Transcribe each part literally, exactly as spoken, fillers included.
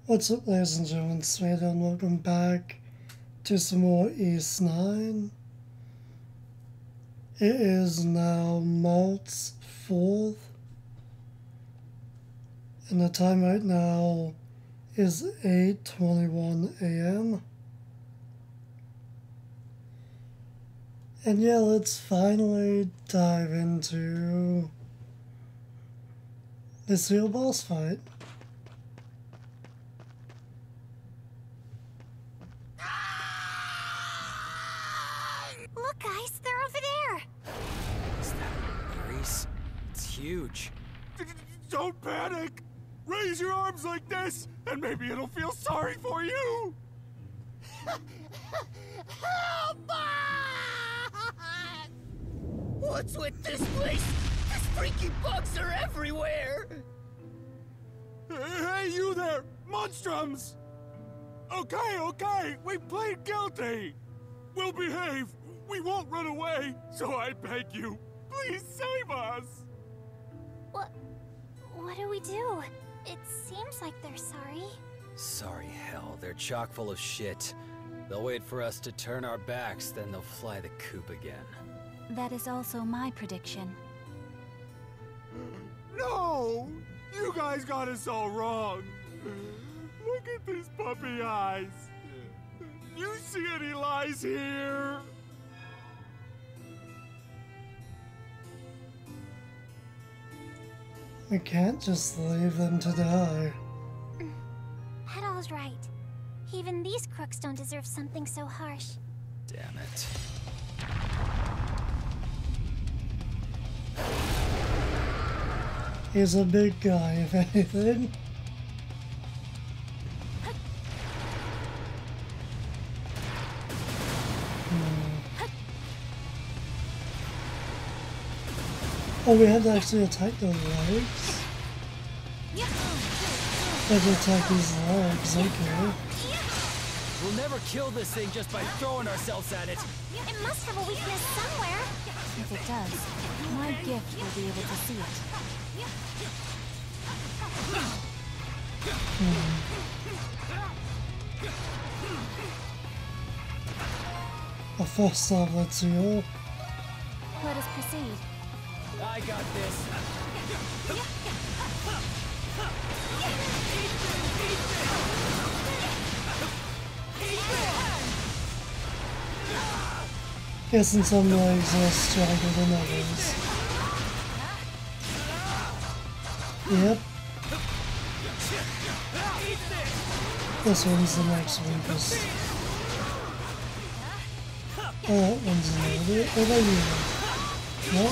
What's up, ladies and gentlemen, Sweden, and welcome back to some more Ys nine. It is now March fourth, and the time right now is eight twenty-one a m And yeah, let's finally dive into this real boss fight. Look, guys, they're over there. Is that Ares? It's huge. Don't panic! Raise your arms like this, and maybe it'll feel sorry for you! Help us! What's with this place? These freaky bugs are everywhere! Hey, you there! Monstrums! Okay, okay, we played guilty! We'll behave! We won't run away! So I beg you, please save us! What... what do we do? It seems like they're sorry. Sorry, hell. They're chock full of shit. They'll wait for us to turn our backs, then they'll fly the coop again. That is also my prediction. No! You guys got us all wrong! Look at these puppy eyes! You see any lies here? We can't just leave them to die. Hedall's right. Even these crooks don't deserve something so harsh. Damn it. He's a big guy, if anything. Oh, we had to actually attack those legs? We had to attack these legs, okay. We'll never kill this thing just by throwing ourselves at it. It must have a weakness somewhere. If it does, my gift will be able to see it. Hmm. A first off, let's see. Oh. Let us proceed. I got this. Guessing some legs are stronger than others. Yep. This one's the next weakest. Oh, that one's another. What about you? Nope.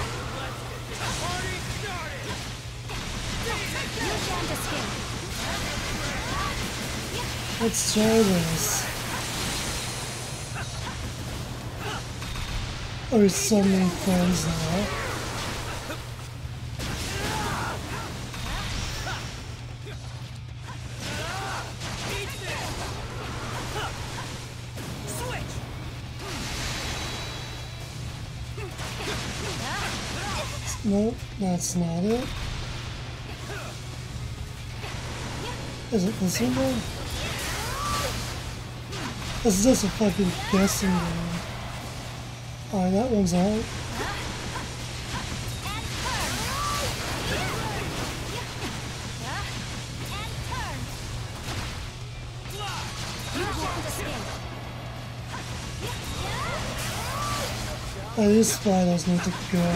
Let's try this. There's so many friends now. Nope, that's not it. Is it this one? This is just a fucking guessing game. Alright, that one's out. Oh, these spiders need to go.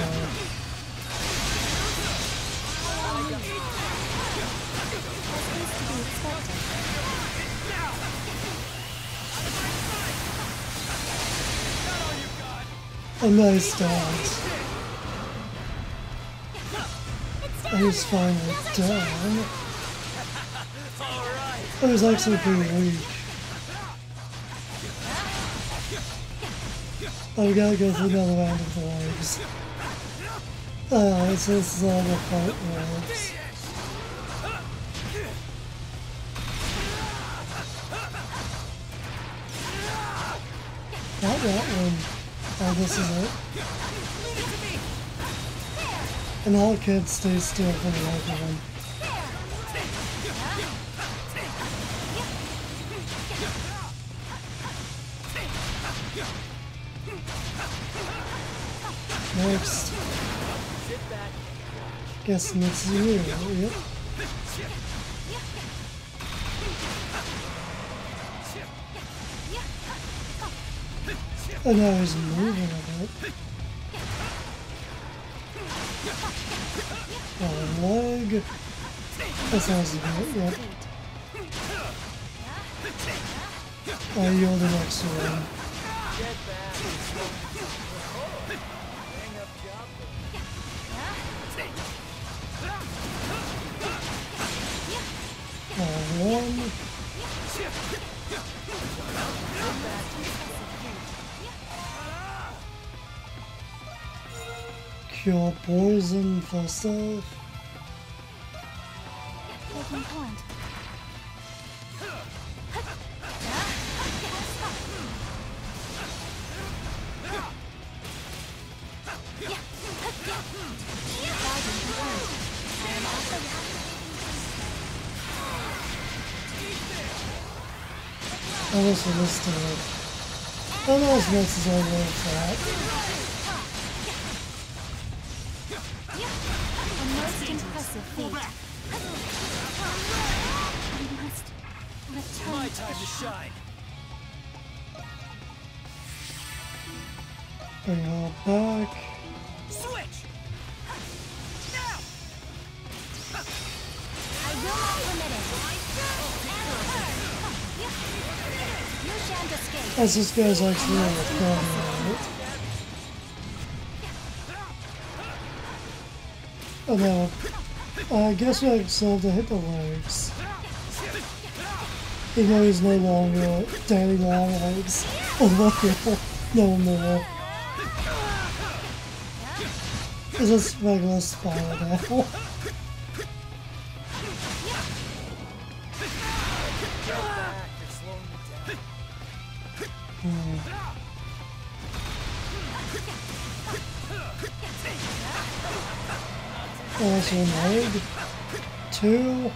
A nice dodge. I was finally down. It was actually pretty weak. Oh, we gotta go through another round of the legs. Oh, it's this is all the part legs. Not that one. Oh, this is it. And all kids stay still for the life of them. Next. Guessing it's you, yep. Oh, now he's moving a bit. Oh, leg. That sounds good, yep. I yield the next one. Uh, one. Cure poison for self. Taking point. I was for this to it. I don't know if this is all really flat. A most impressive feat. I must return. My time to shine. Bring her back. Switch. I will not permit it. You shan't escape. As this guy's actually on the corner, right? Oh no. I guess we still have to hit the legs. Even though he's no longer Daddy Long Legs. Oh no, no more. It's just regular spiral now. Hmm. That's one leg. Two.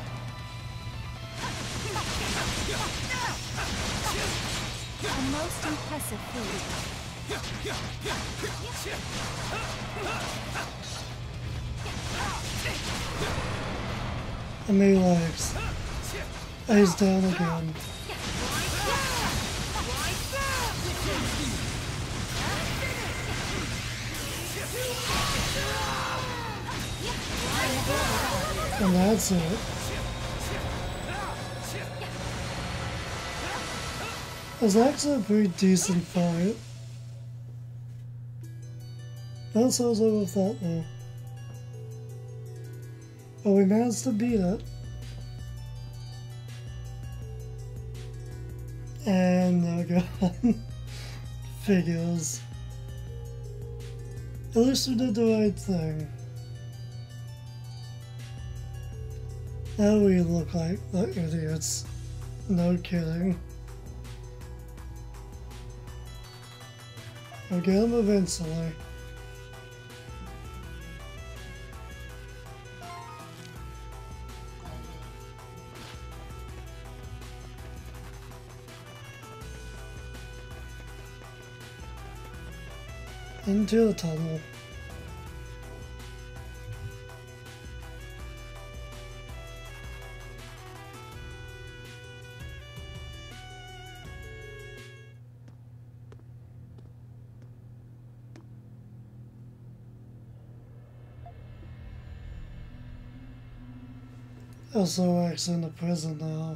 A most impressive feat. And many legs. And he's down again. And that's it. It's actually a pretty decent fight. That's what I was over with that though. But we managed to beat it. And there we go. Figures. At least we did the right thing. Now we look like the idiots. No kidding. We'll get them eventually. Into the tunnel. Also, actually in the prison now.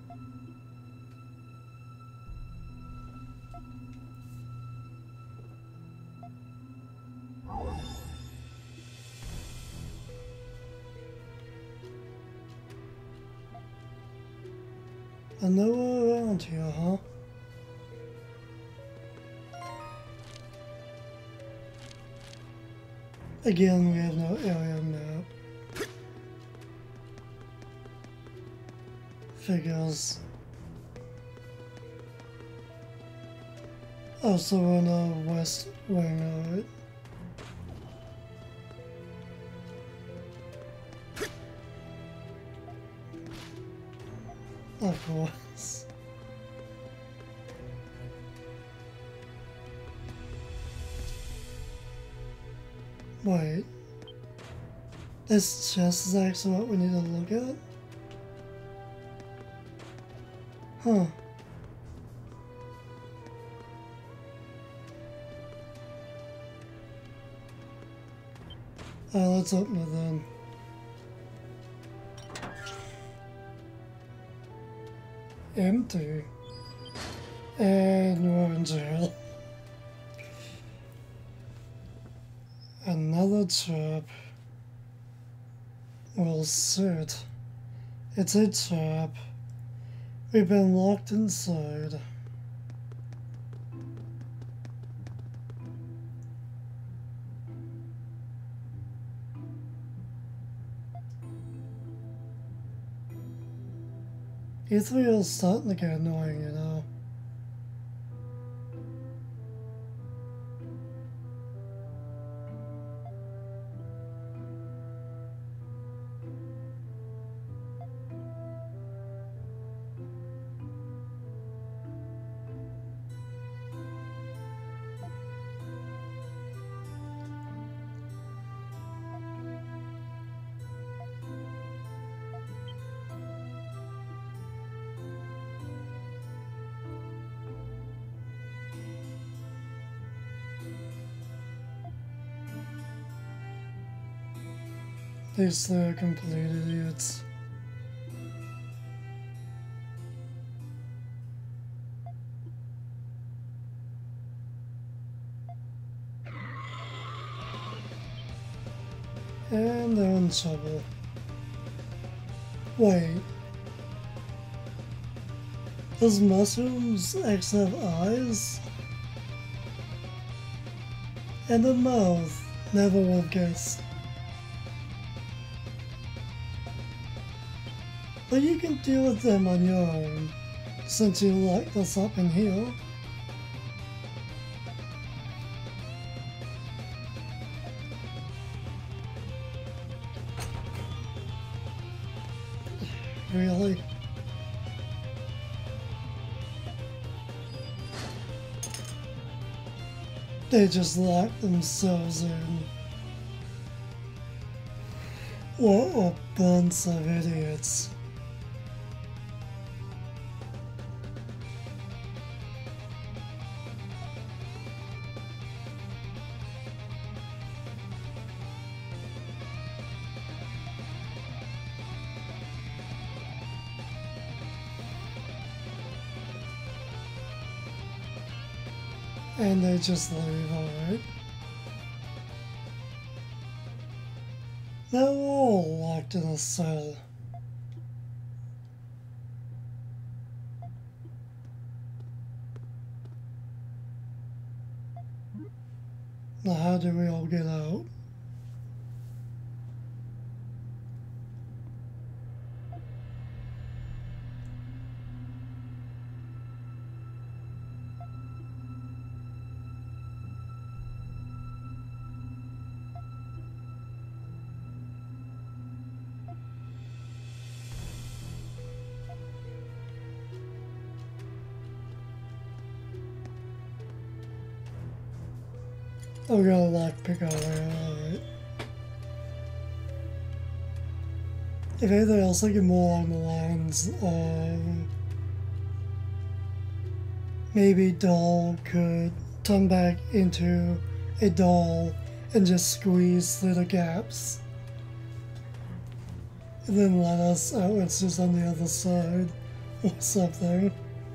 And nowhere around here, huh? Again, we have no area map. Figures. Oh, so we're in the west wing, alright. Of course. Wait. This chest is actually what we need to look at? Huh. Uh, let's open it then. Empty. And we're in jail. Another trap. Well, sit. It's a trap. We've been locked inside. E three is starting to get annoying, you know. These three are complete idiots. And they're in trouble. Wait. Those mushrooms actually have eyes? And a mouth. Never would have guessed. But you can deal with them on your own, since you locked us up in here. Really? They just locked themselves in. What a bunch of idiots. And they just leave, alright? They're all locked in a cell. Now how do we all get out? Oh, we got a lockpick our way, alright. If anything else, I get more along the lines of maybe Doll could turn back into a doll and just squeeze through the gaps. And then let us out, it's just on the other side or something.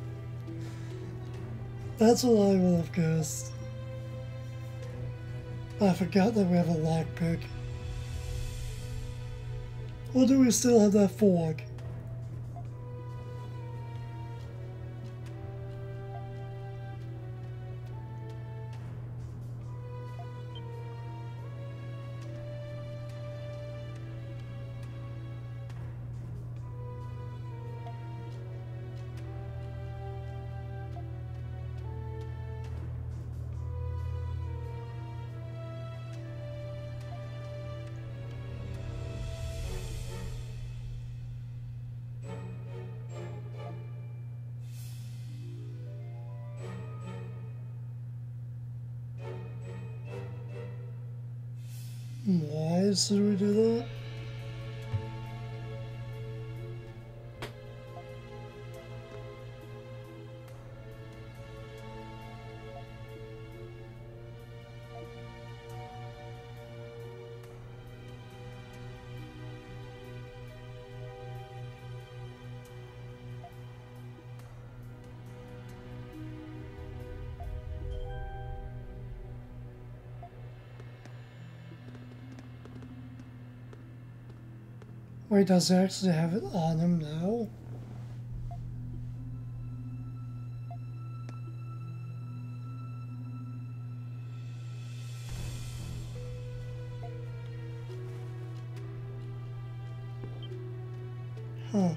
That's what I would have guessed. I forgot that we have a lockpick. Or do we still have that fork? Why should we do that? Wait, does he actually have it on him now? Huh.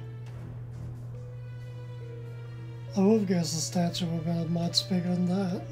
I would guess the statue would have been much bigger than that.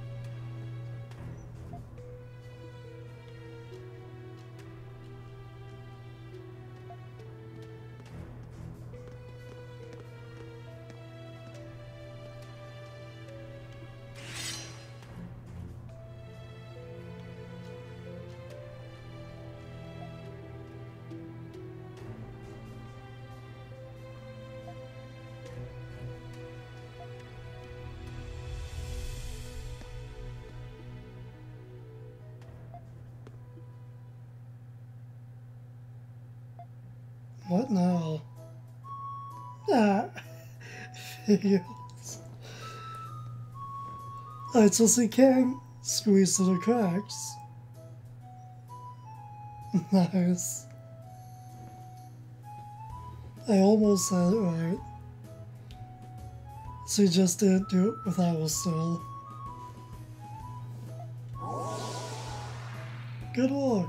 What now? Ah, figures. Alright, so he can squeeze through the cracks. Nice. I almost said it right. So he just didn't do it with our still. Good work.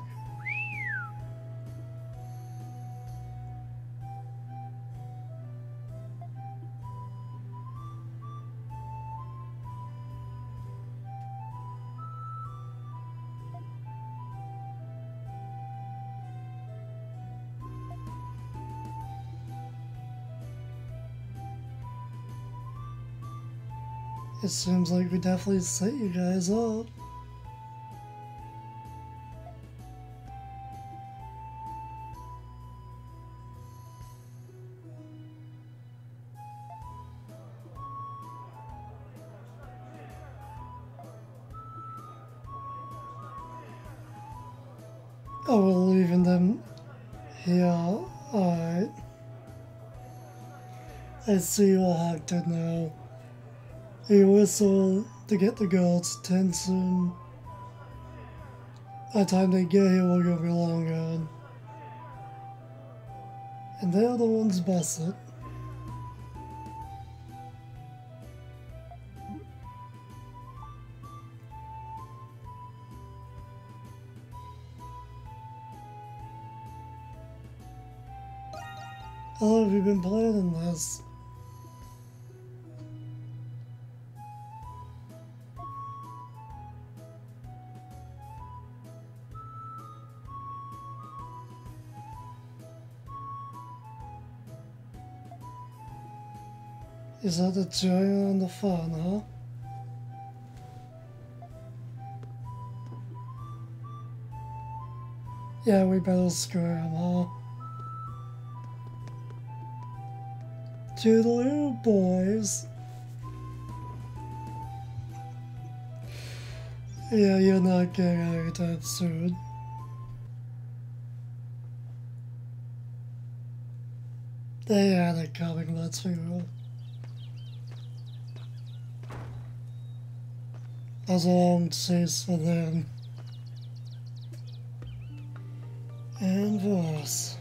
It seems like we definitely set you guys up. Oh, we're leaving them here. Alright. I see what Hawk did now. He whistled to get the girls' attention. By the time they get here, we're gonna be long gone. And they're the ones busted. How long have you been planning this? Is that the joy on the fun, huh? Yeah, we better screw him, huh? Toodaloo, boys. Yeah, you're not getting out of anytime soon. They had it coming, let's be real. That's a long chase for them. And for us.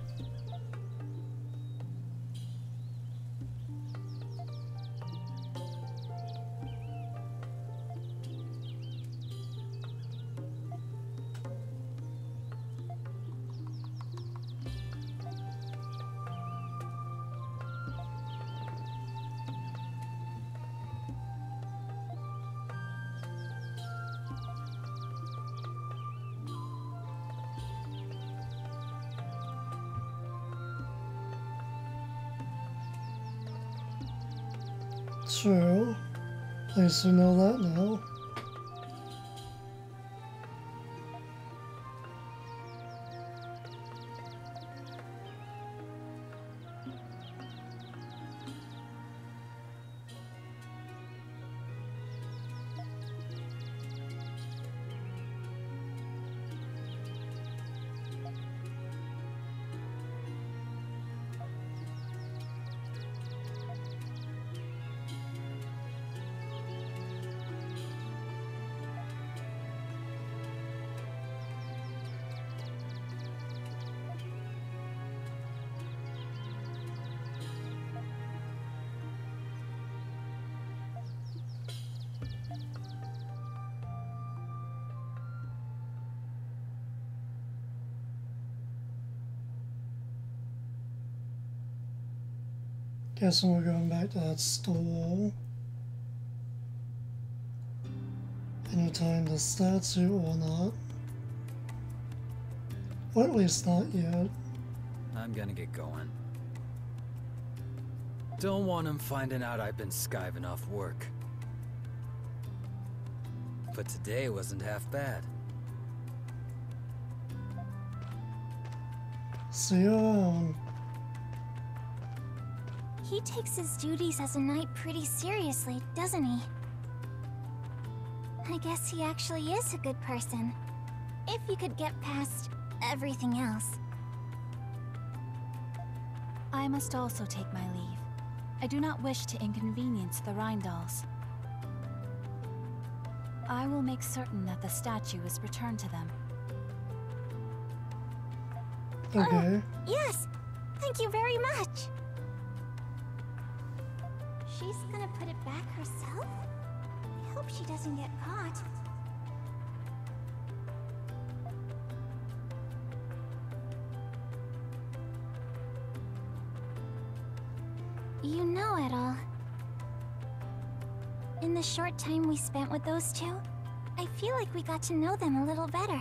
True. At least we know that now. Guessing we're going back to that store. Anytime the statue or not. Or at least not yet. I'm gonna get going. Don't want him finding out I've been skiving off work. But today wasn't half bad. See you around. He takes his duties as a knight pretty seriously, doesn't he? I guess he actually is a good person. If you could get past everything else. I must also take my leave. I do not wish to inconvenience the Rheindals. I will make certain that the statue is returned to them. Okay. Oh, yes! Thank you very much! She's gonna put it back herself? I hope she doesn't get caught. You know it all. In the short time we spent with those two, I feel like we got to know them a little better.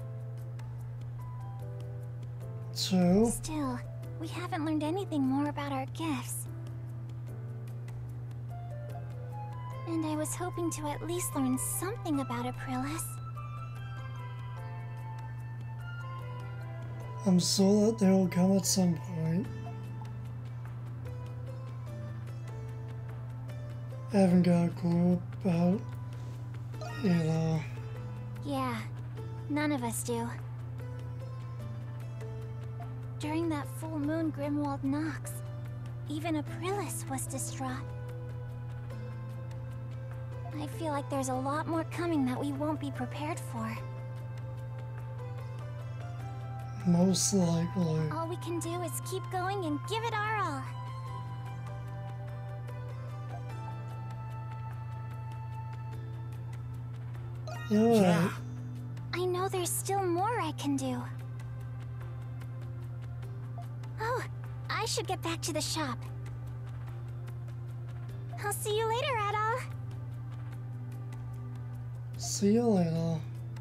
So, Still, we haven't learned anything more about our gifts. And I was hoping to at least learn something about Aprilis. I'm sure that they will come at some point. I haven't got a clue about either. Yeah, none of us do. During that full moon Grimwald Nox, even Aprilis was distraught. I feel like there's a lot more coming that we won't be prepared for. Most likely. All we can do is keep going and give it our all. You're Yeah. right. I know there's still more I can do. Oh, I should get back to the shop. I'll see you later, Adol. See you later.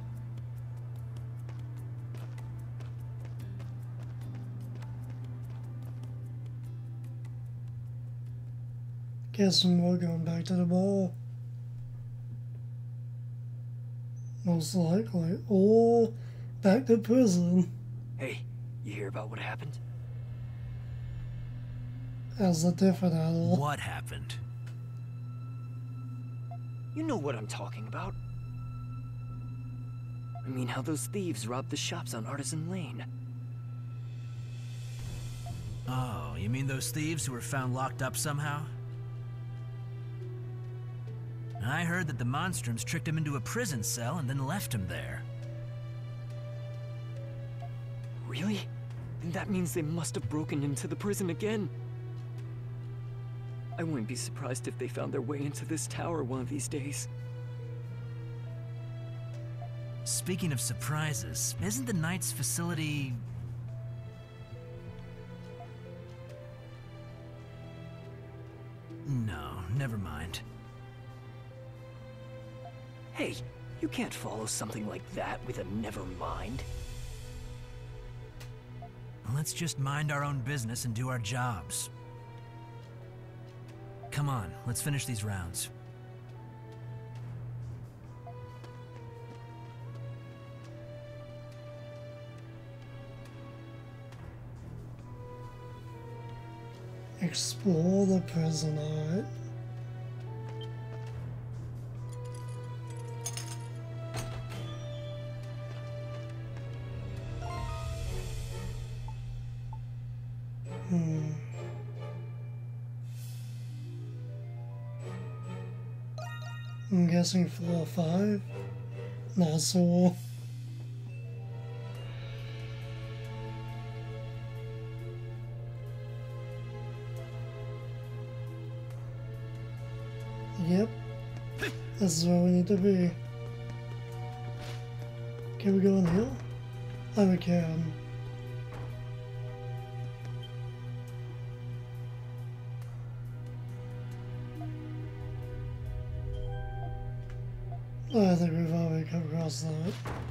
Guessing we're going back to the bar. Most likely. Or back to prison. Hey, you hear about what happened? As a different adult. What happened? You know what I'm talking about. I mean, how those thieves robbed the shops on Artisan Lane. Oh, you mean those thieves who were found locked up somehow? I heard that the Monstroms tricked him into a prison cell and then left him there. Really? Then that means they must have broken into the prison again. I wouldn't be surprised if they found their way into this tower one of these days. Speaking of surprises, isn't the Knight's facility... No, never mind. Hey, you can't follow something like that with a never mind. Let's just mind our own business and do our jobs. Come on, let's finish these rounds. Explore the prison, alright. Hmm. I'm guessing four or five. Not so. Yep. This is where we need to be. Can we go in here? Oh, we can. I think we've already come across that.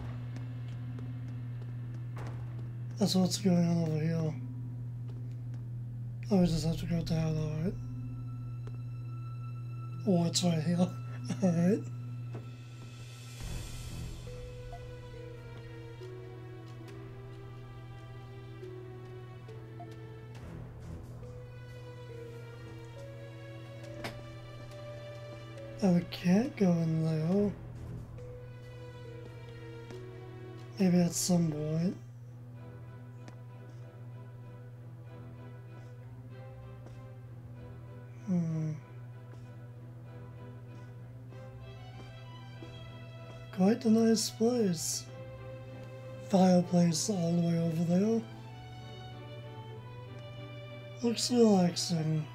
That's what's going on over here. Oh, we just have to go down, alright. Oh, it's right here. Alright. Oh, we can't go in there. Maybe at some point. Hmm. Quite a nice place. Fireplace all the way over there. Looks relaxing.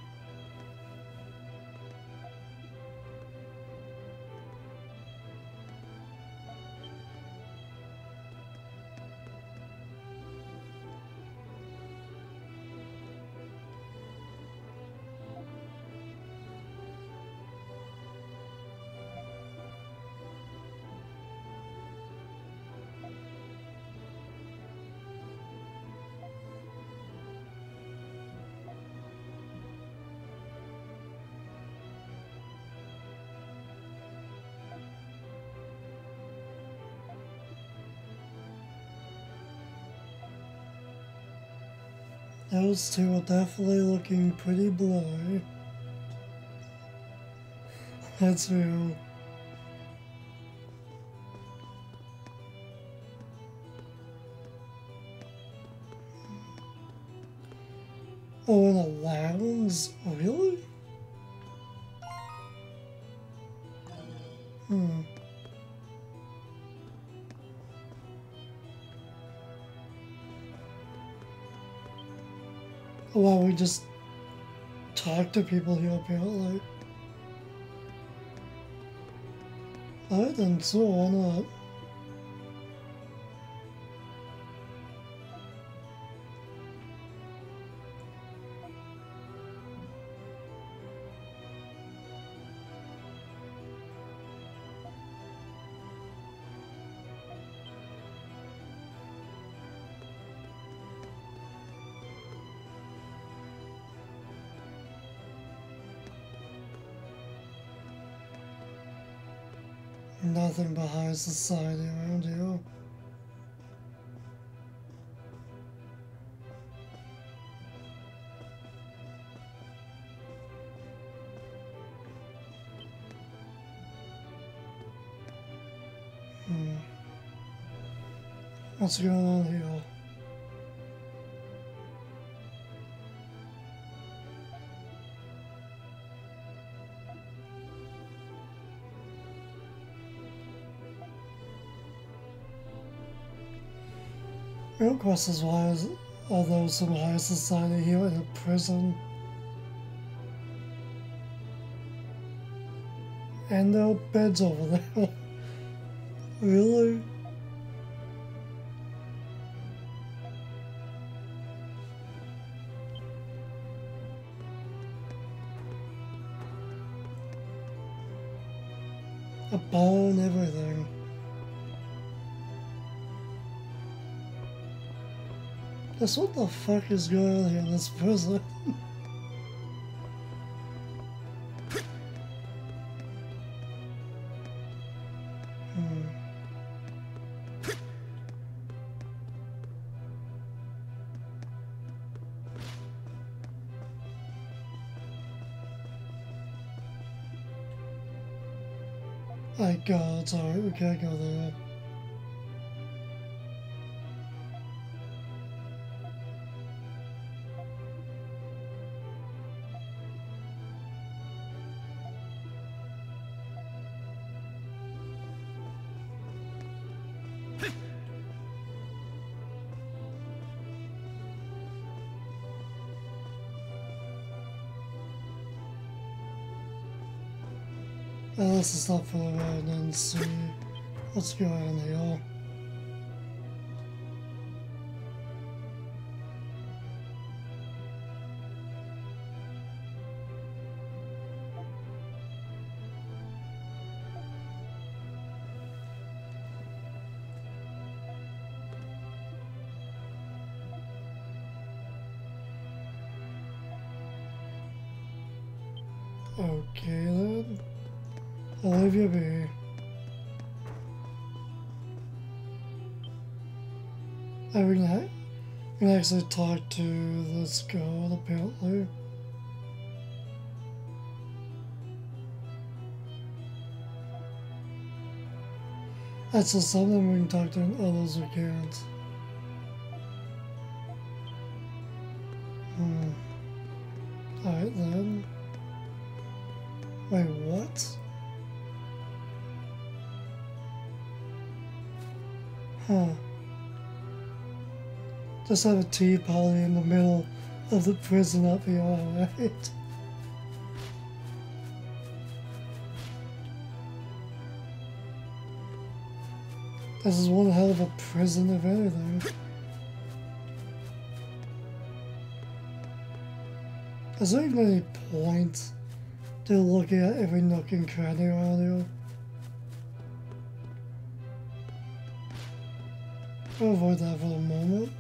Those two are definitely looking pretty blurry. That's real. Oh, in a lounge? Really? Hmm. Well, we just talk to people here apparently. Alright then, so why not? Nothing but high society around here. Hmm. What's going on here? Real question is why is, are those from high society here in a prison? And there are beds over there. Really? A bar and everything. Just what the fuck is going on here in this prison? hmm. My god, it's alright, we can't go there. Well, let's just stop for a while and see what's going on here. Okay then. I'll leave you be. I mean, I can actually talk to this girl apparently. That's just something we can talk to, and others we can't. Hmm. Alright then. Wait, what? Huh. Just have a tea party in the middle of the prison up here, alright? This is one hell of a prison if anything. Is there even any point to looking at every nook and cranny around here? I'll avoid that for the moment.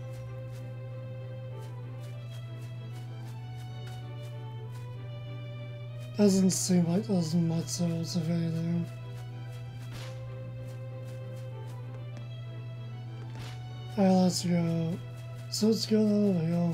Doesn't seem like there's much else of anything. Alright, let's go. So let's go over here.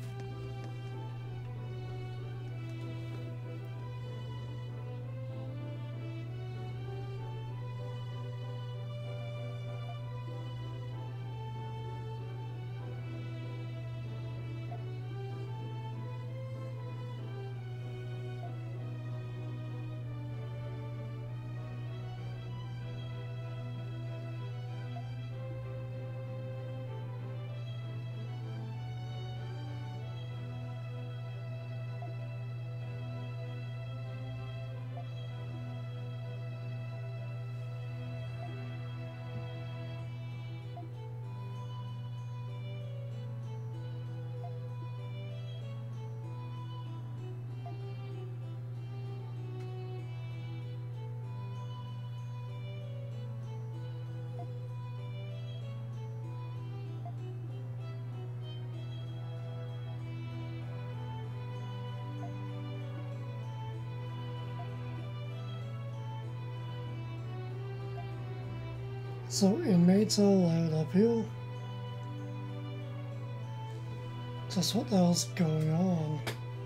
So inmates are allowed up here? Just what the hell's going on?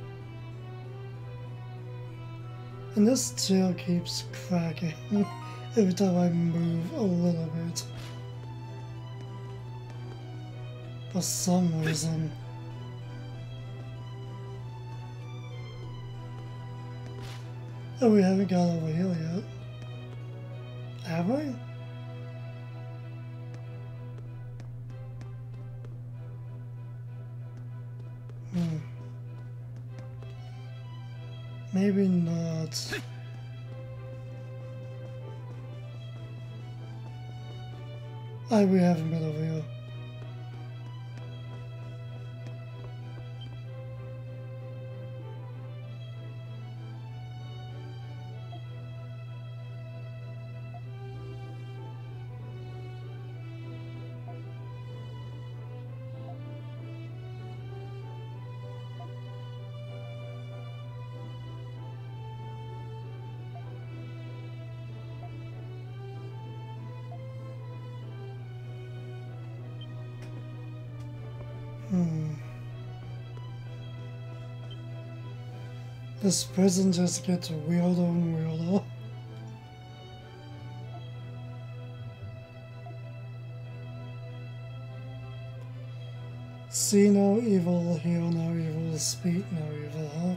And this chair keeps cracking every time I move a little bit. For some reason. Oh, we haven't got over here yet. Have we? Hmm. Maybe not. I we haven't been over here. Hmm. This prison just gets weirder and weirder. See no evil, hear no evil, speak no evil, huh?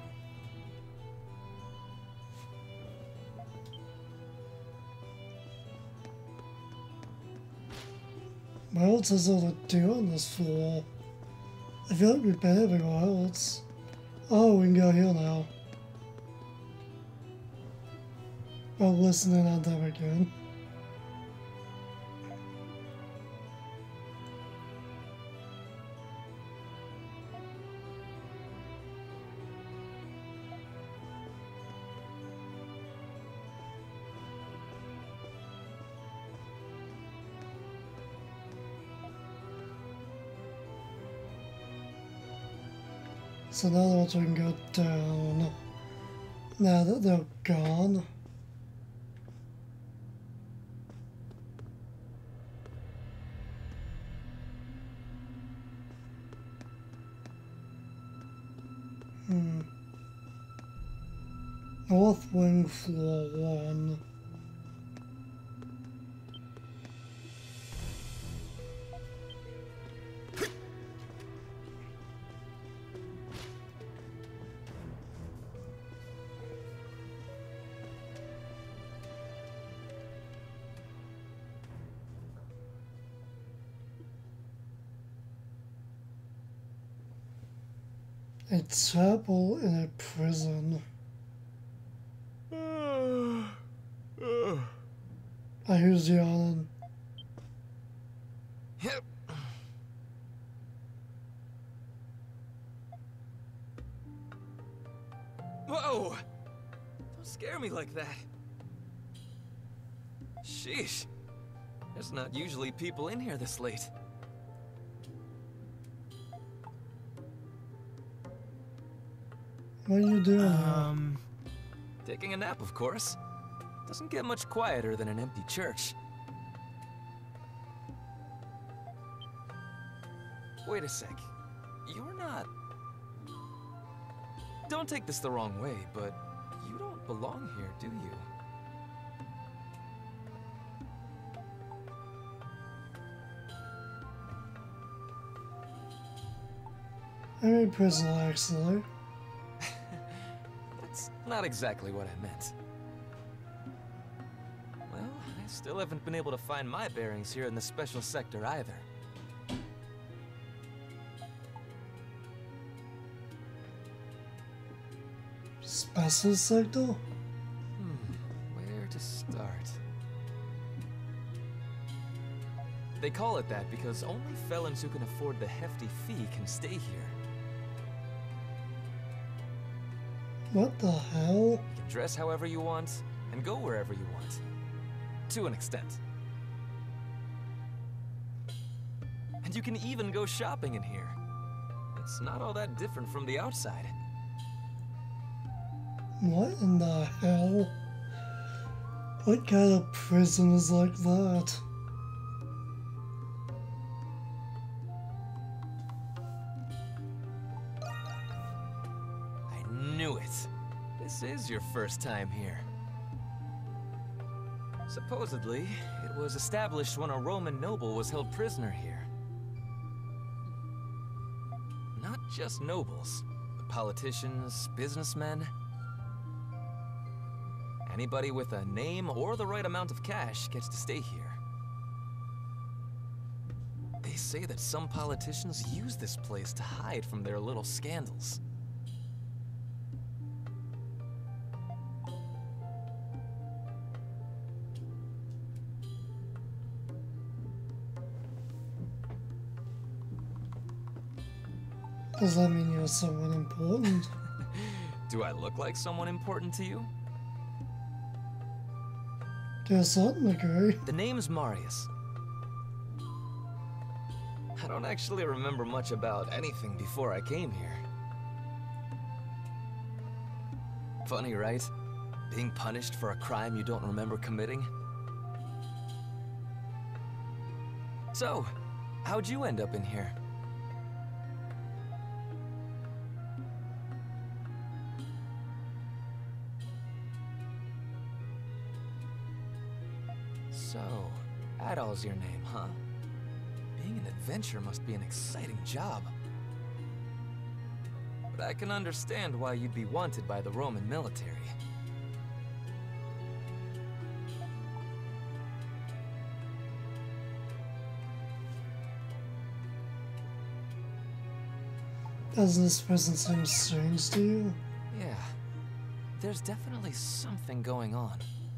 What else is there to do on this floor? I feel like we've been everywhere else. Oh, we can go here now. Well, listening on them again. So now that we can go down Now that they're gone. Hmm. North Wing Floor one. A chapel in a prison. I who's yawning? Yep. Whoa! Don't scare me like that. Sheesh. There's not usually people in here this late. What are you doing? Um, taking a nap, of course. Doesn't get much quieter than an empty church. Wait a sec. You're not... Don't take this the wrong way, but you don't belong here, do you? I'm in prison, actually. That's not exactly what I meant. Well, I still haven't been able to find my bearings here in the special sector either. Special sector? Hmm, where to start? They call it that because only felons who can afford the hefty fee can stay here. What the hell? You can dress however you want, and go wherever you want. To an extent. And you can even go shopping in here. It's not all that different from the outside. What in the hell? What kind of prison is like that? I knew it. This is your first time here. Supposedly, it was established when a Roman noble was held prisoner here. Not just nobles, but politicians, businessmen. Anybody with a name or the right amount of cash gets to stay here. They say that some politicians use this place to hide from their little scandals. Does that mean you're someone important? Do I look like someone important to you? To a certain degree. The name's Marius. I don't actually remember much about anything before I came here. Funny, right? Being punished for a crime you don't remember committing? So, how'd you end up in here? So, Adol's your name, huh? Being an adventurer must be an exciting job. But I can understand why you'd be wanted by the Roman military. Doesn't this prison seem strange to you? Yeah, there's definitely something going on.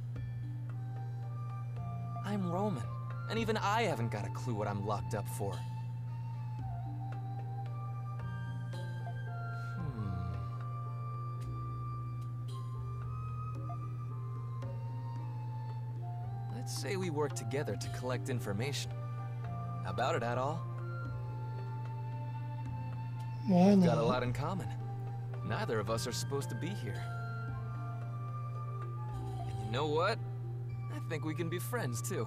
I'm Roman, and even I haven't got a clue what I'm locked up for. Hmm. Let's say we work together to collect information. How about it, Adol? Why not? Got a lot in common. Neither of us are supposed to be here. know what? I think we can be friends, too.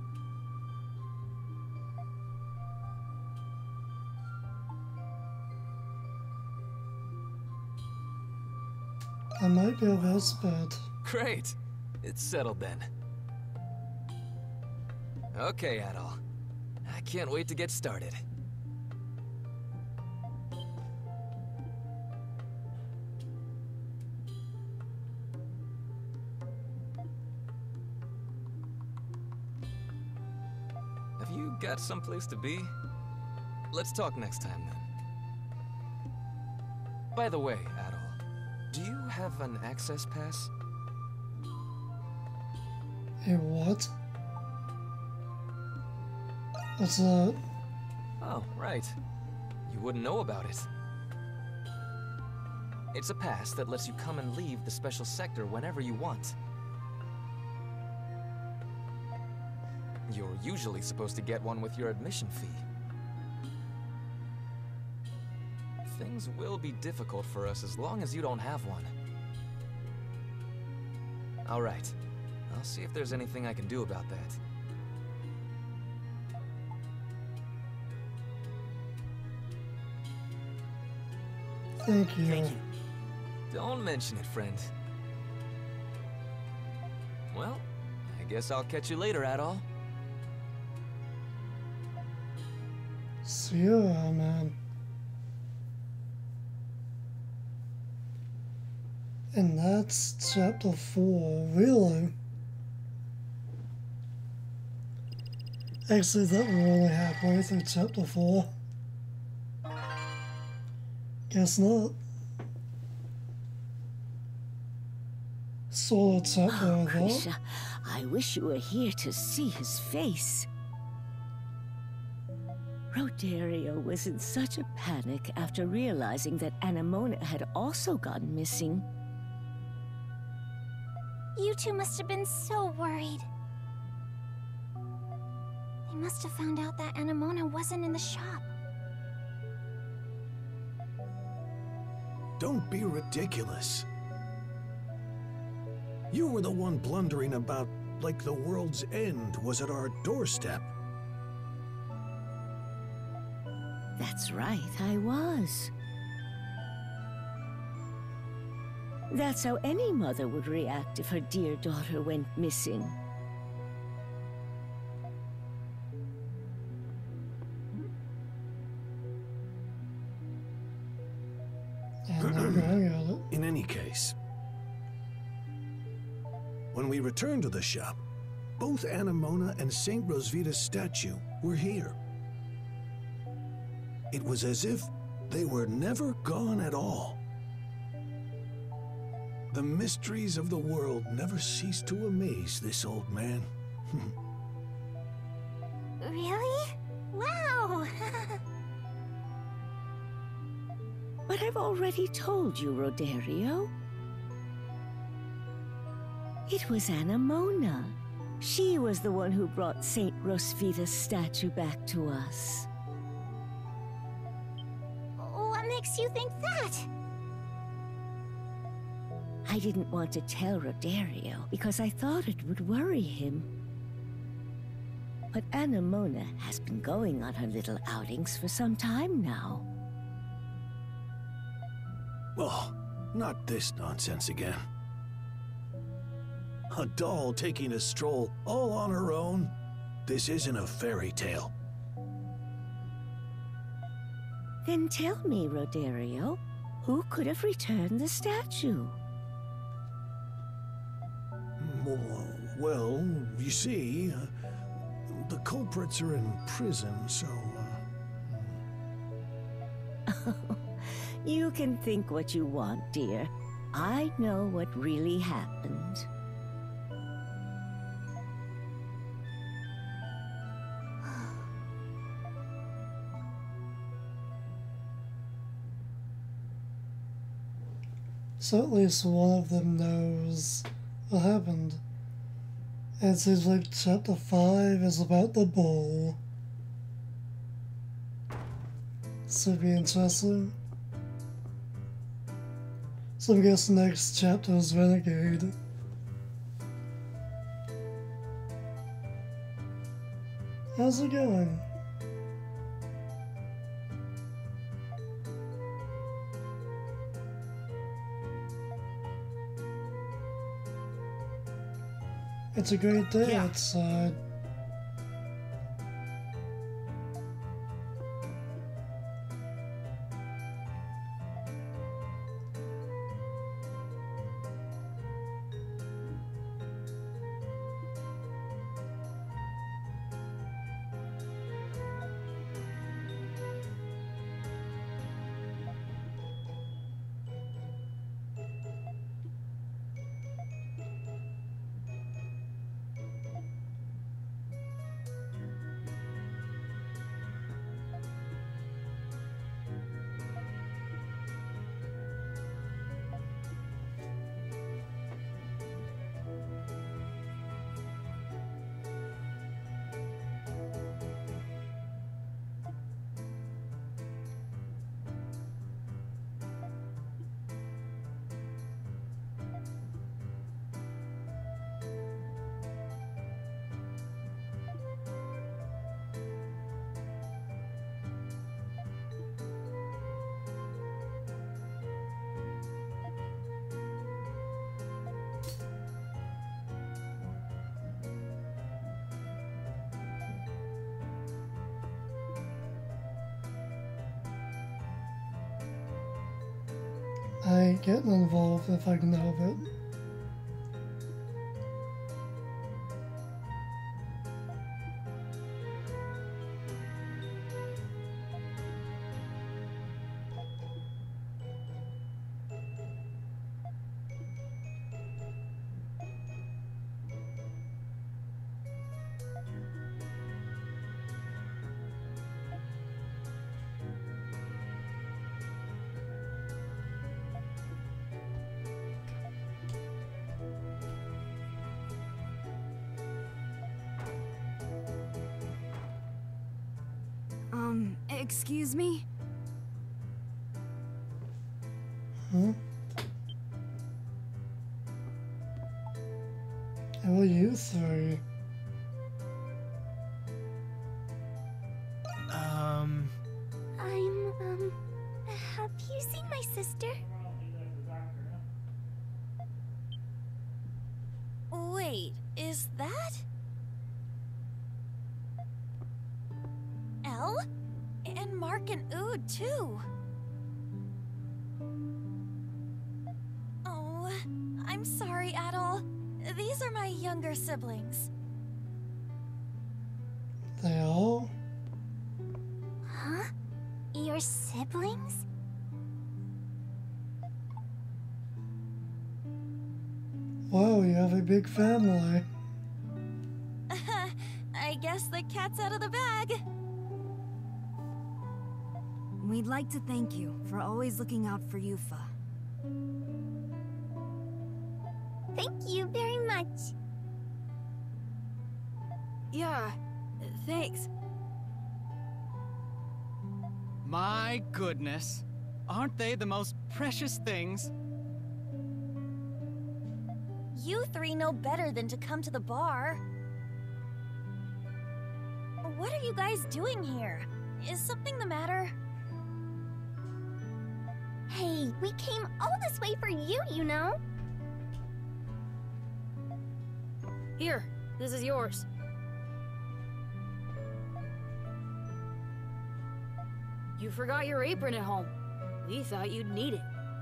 I might be a best bet. Great! It's settled then. Okay, Adol. I can't wait to get started. Have you got someplace to be? Let's talk next time, then. By the way, Adol, do you have an access pass? Hey, what? What's that? Oh, right. You wouldn't know about it. It's a pass that lets you come and leave the special sector whenever you want. You're usually supposed to get one with your admission fee. Things will be difficult for us as long as you don't have one. All right. I'll see if there's anything I can do about that. Thank you. Thank you. Don't mention it, friend. Well, I guess I'll catch you later, Adol. See you, man. And that's chapter four, really? Actually, that we're only halfway through chapter four. Guess not. Sort of chapter, Oh, I thought. Krisha, I wish you were here to see his face. Roderio was in such a panic after realizing that Anemona had also gone missing. You two must have been so worried. They must have found out that Anemona wasn't in the shop. Don't be ridiculous. You were the one blundering about like the world's end was at our doorstep. That's right, I was. That's how any mother would react if her dear daughter went missing. And I'm going at it. In any case, when we returned to the shop, both Anemona and Saint Rosvita's statue were here. It was as if they were never gone at all. The mysteries of the world never cease to amaze this old man. Really? Wow! But I've already told you, Roderio. It was Anemona. She was the one who brought Saint Rosvita's statue back to us. What makes you think that? I didn't want to tell Roderio because I thought it would worry him. But Anemona has been going on her little outings for some time now. Oh, not this nonsense again. A doll taking a stroll all on her own? This isn't a fairy tale. Then tell me, Roderio, who could have returned the statue? Well, you see, uh, the culprits are in prison, so... Uh... You can think what you want, dear. I know what really happened. So at least one of them knows what happened. And it seems like chapter five is about the bull. This would be interesting. So I guess the next chapter is Renegade. How's it going? It's a great day Yeah. outside. I ain't getting involved if I can help it. Um, excuse me? Huh? Who are you three? Um... I'm, um... Have you seen my sister? Wait, is that... Elle? And Mark and Ood, too. Oh, I'm sorry, Adol. These are my younger siblings. They all? Huh? Your siblings? Whoa, you have a big family. I guess the cat's out of the bag. We'd like to thank you for always looking out for Yufa. Thank you very much. Yeah, thanks. My goodness. Aren't they the most precious things? You three know better than to come to the bar. What are you guys doing here? Is something the matter? Hey, we came all this way for you, you know? Here, this is yours. You forgot your apron at home. We thought you'd need it.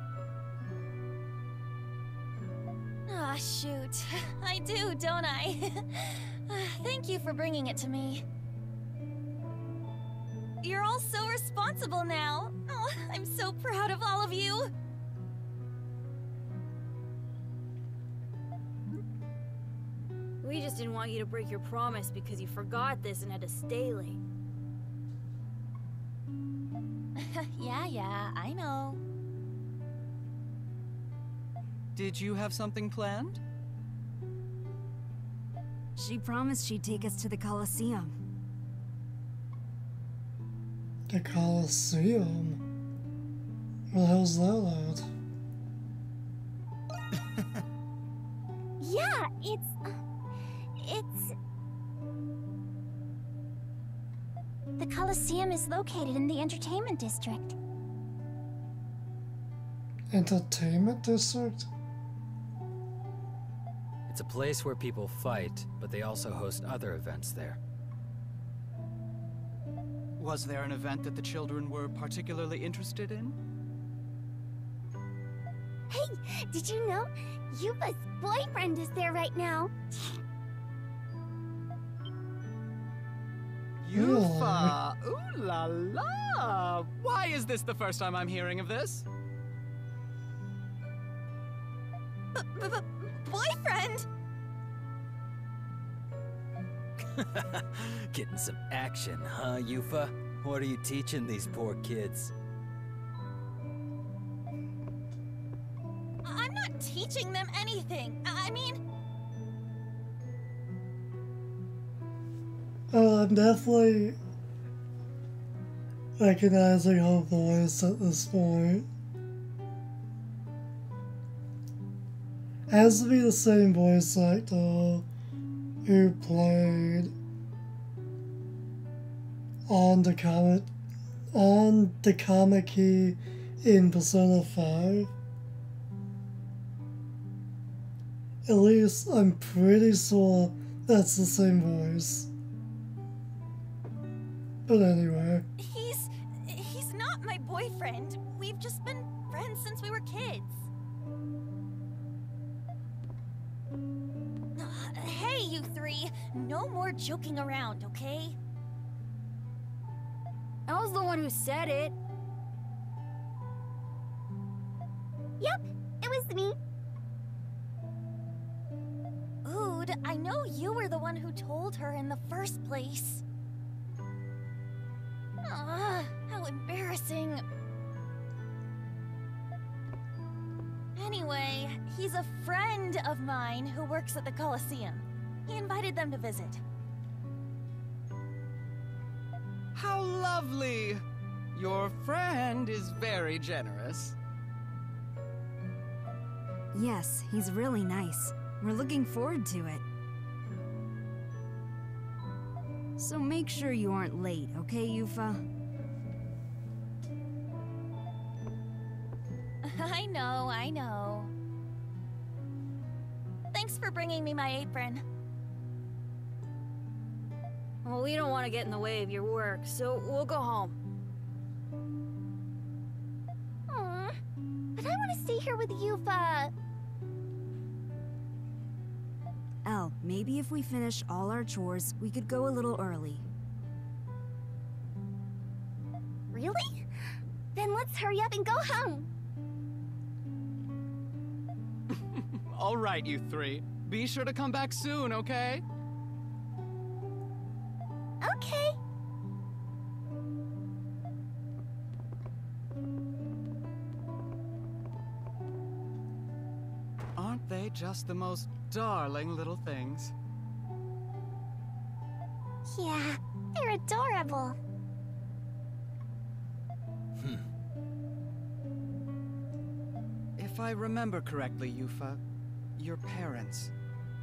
Ah, shoot. I do, don't I? Thank you for bringing it to me. You're all so responsible now. Oh, I'm so proud of all of you. We just didn't want you to break your promise because you forgot this and had to stay late. Yeah, yeah, I know. Did you have something planned? She promised she'd take us to the Colosseum. The Colosseum? Where the hell's that at? Yeah, it's... Uh, it's... Coliseum is located in the entertainment district. Entertainment district? It's a place where people fight, but they also host other events there. Was there an event that the children were particularly interested in? Hey, did you know Yuba's boyfriend is there right now? Yufa! Ooh la la! Why is this the first time I'm hearing of this? Boyfriend? Getting some action, huh, Yufa? What are you teaching these poor kids? I'm not teaching them anything. I mean... Oh, I'm definitely recognizing her voice at this point. It has to be the same voice actor who played on the comic on the Kamiki in Persona five. At least I'm pretty sure that's the same voice. But anyway. He's... he's not my boyfriend. We've just been friends since we were kids. Uh, hey, you three. No more joking around, okay? I was the one who said it. Yep, it was me. Ood, I know you were the one who told her in the first place. Ah, how embarrassing. Anyway, he's a friend of mine who works at the Coliseum. He invited them to visit. How lovely! Your friend is very generous. Yes, he's really nice. We're looking forward to it. So make sure you aren't late, okay, Yufa? I know, I know. Thanks for bringing me my apron. Well, we don't want to get in the way of your work, so we'll go home. Aw, but I want to stay here with Yufa. Elle, maybe if we finish all our chores, we could go a little early. Really? Then let's hurry up and go home. All right, you three. Be sure to come back soon, okay? Okay. Aren't they just the most darling little things? Yeah, they're adorable. Hmm. If I remember correctly, Yufa, your parents.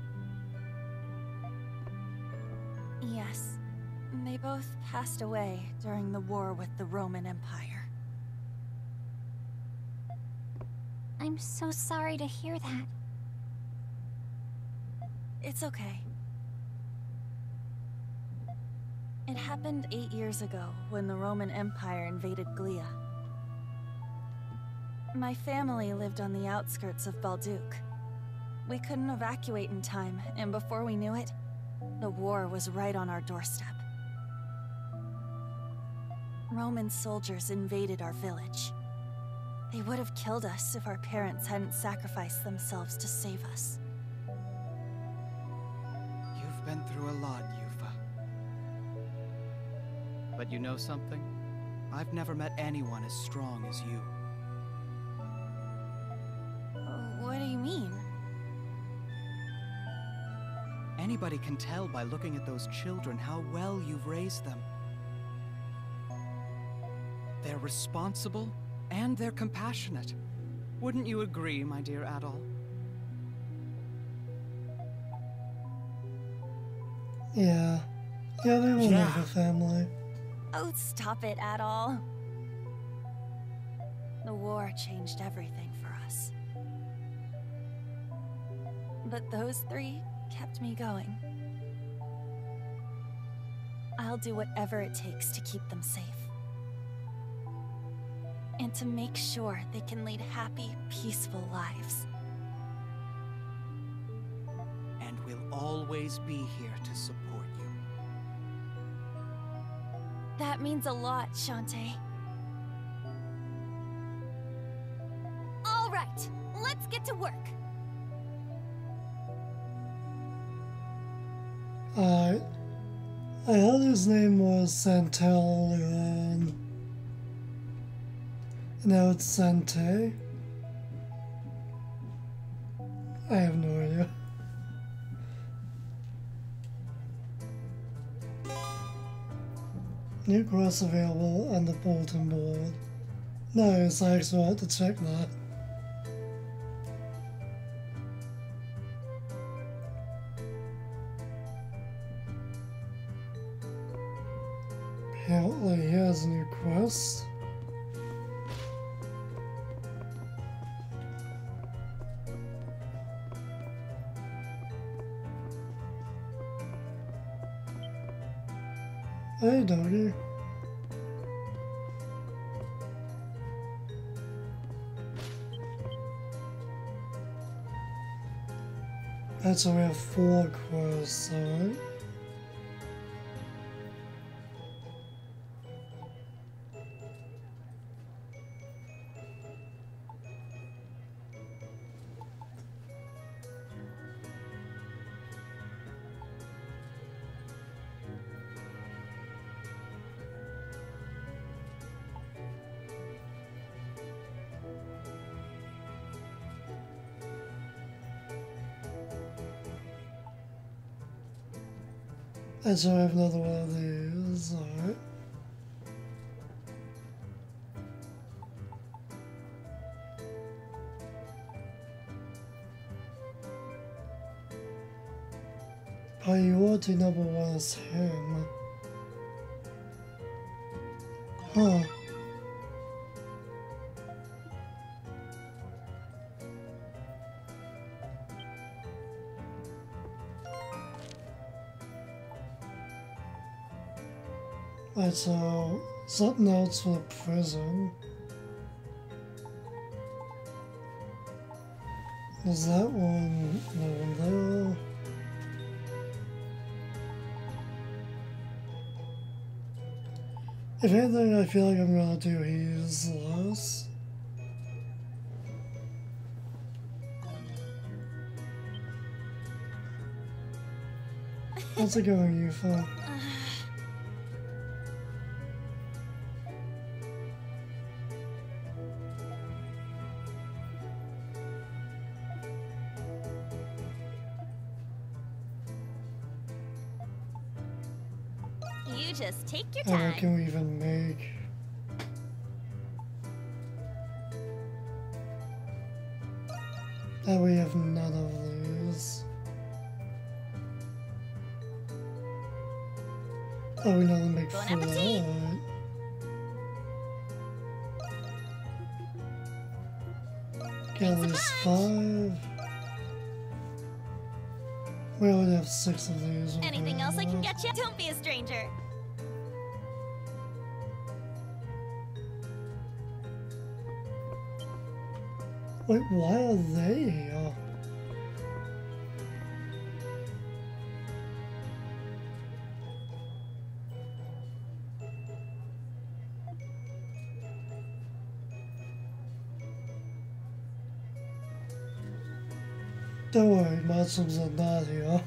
Yes. They both passed away during the war with the Roman Empire. I'm so sorry to hear that. It's okay. It happened eight years ago when the Roman Empire invaded Glia. My family lived on the outskirts of Balduc. We couldn't evacuate in time, and before we knew it, the war was right on our doorstep. Roman soldiers invaded our village. They would have killed us if our parents hadn't sacrificed themselves to save us. You've been through a lot, Yufa. But you know something? I've never met anyone as strong as you. What do you mean? Anybody can tell by looking at those children how well you've raised them. They're responsible, and they're compassionate. Wouldn't you agree, my dear Adol? Yeah. Yeah, they will Yeah. have a family. Oh, stop it at all. The war changed everything for us. But those three kept me going. I'll do whatever it takes to keep them safe. And to make sure they can lead happy, peaceful lives. And we'll always be here to support you. That means a lot, Shantae. All right, let's get to work. I, I heard his name was Santel Luan. Now it's Sante. I have no idea. New quests available on the bulletin board. Nice, I actually have to check that. Apparently he has a new quest. Hey, doggy. That's why we have four quests, alright? And so I have another one of these, alright. Priority number one is him. Huh. Right, so something else for the prison. Is that one? No one there. If anything, I feel like I'm gonna do his last. How's it going, Yufa? You just take your How time. can we even make? That we have none of these. Oh, we know to make Bon four. appetit. Alright. Okay, at least five. We only have six of these. we'll Anything bring else I can up. get you? Don't be a stranger. Wait, why are they here? Don't worry, Muslims are not here.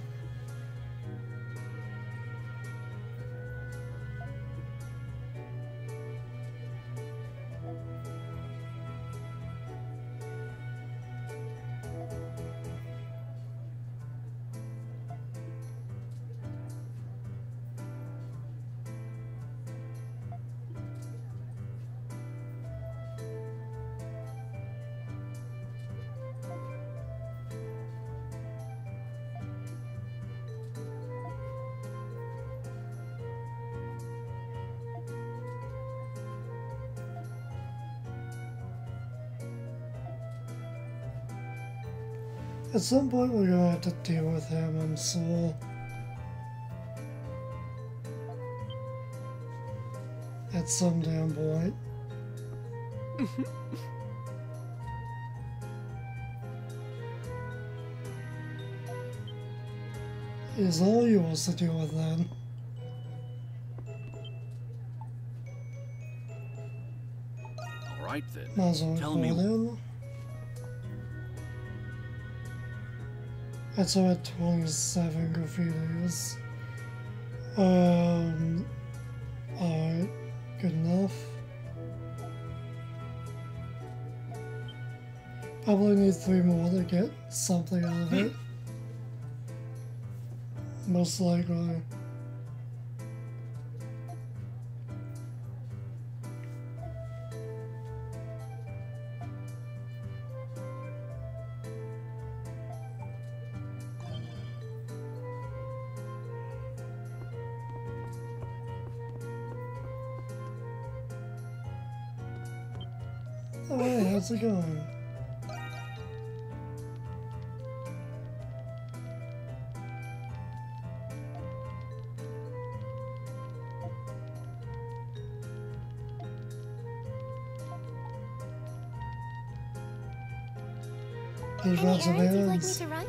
At some point we're gonna have to deal with him, I'm sure. At some damn point. It's all yours to deal with then. Alright then. Might as well Tell call me. in. That's all at twenty-seven graffitis. Um, alright, good enough. Probably need three more to get something out of it. Most likely. Oh, hey, how's it going? Any errands you'd like me to run?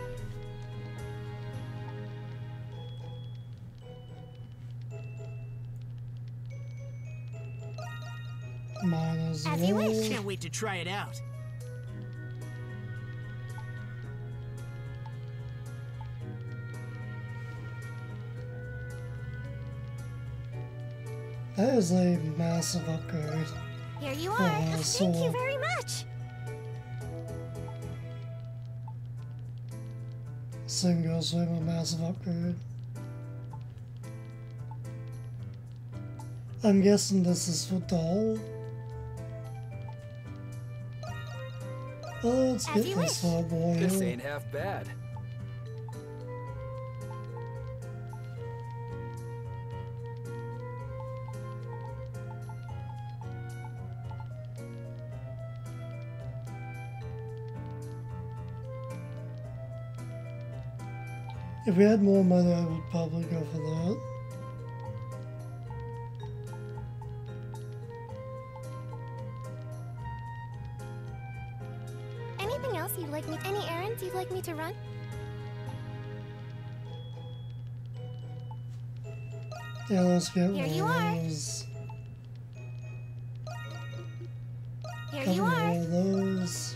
Mine as As you well. wish. Can't wait to try it out. That is a massive upgrade. Here you are. Oh, Thank you so- very much. Same goes with a massive upgrade. I'm guessing this is for doll. Oh, let's As get you this wish. little boy This here. ain't half bad. If we had more money, I would probably go for that. Anything else you'd like me? Any errands you'd like me to run? Yeah, let's get Here one you of are. those. Here Couple you are. of those.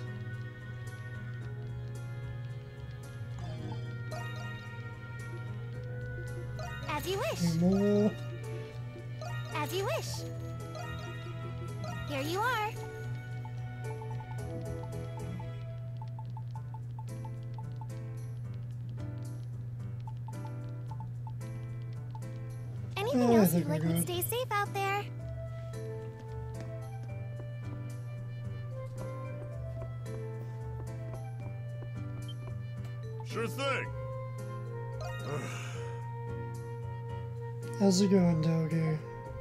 As you wish. Two more. As you wish. Here you are. Anything Oh, I else think you'd like we're me to good. stay safe out there? Sure thing. How's it going, Doggy?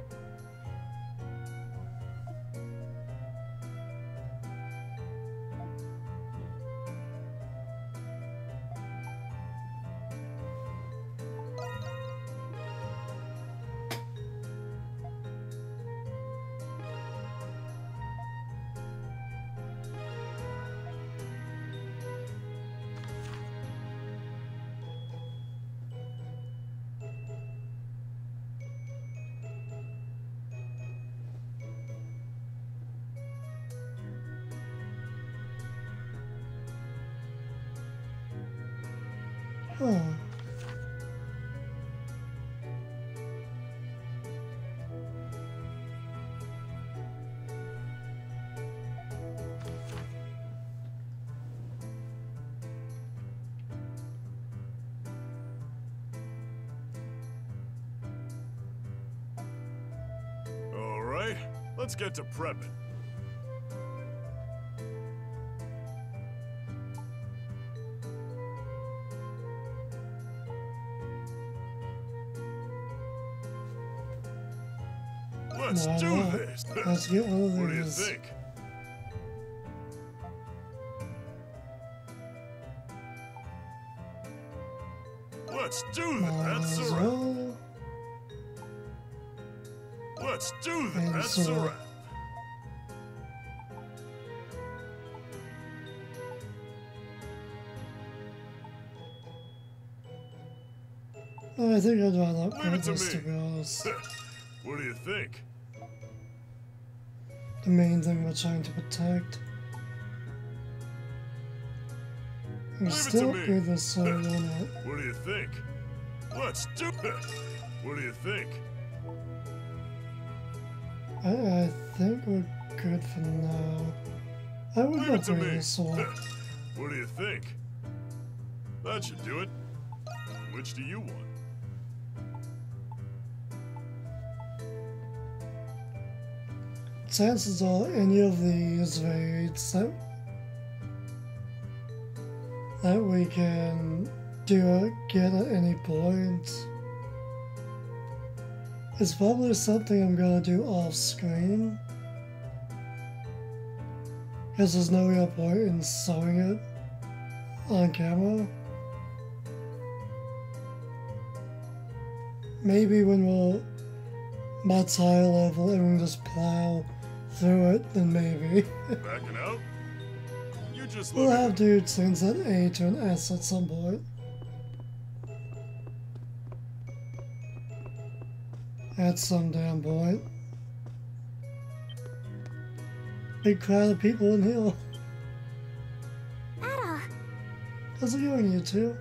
Oh. All right, let's get to prepping. Let's Why do not? this. Let's get one of What do you these. think? Let's do Might that. That's as a wrap. well. Let's do that. And That's so- a wrap. I think I'd rather Leave it upgrade to this to me. be honest. What do you think? The main thing we're trying to protect. We Leave it still to me. upgrade this so on it. What do you think? Let's do it. What do you think? I, I think we're good for now. I would Leave it to upgrade me. this sword. What do you think? That should do it. Which do you want? Chances are any of these raids that, that we can do get at any point. It's probably something I'm gonna do off screen. Because there's no real point in showing it on camera. Maybe when we're much higher level and we can just plow through it, then maybe. Backing out? You just We'll look. have to change that A to an S at some point. At some damn point. Big crowd of people in here. Ada, How's it going, you two?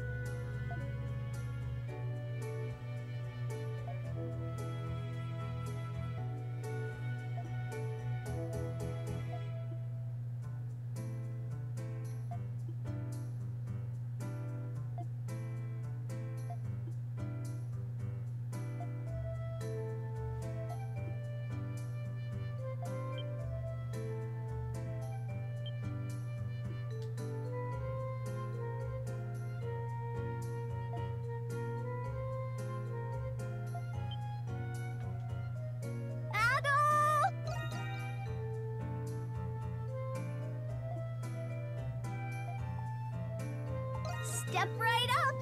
step right up.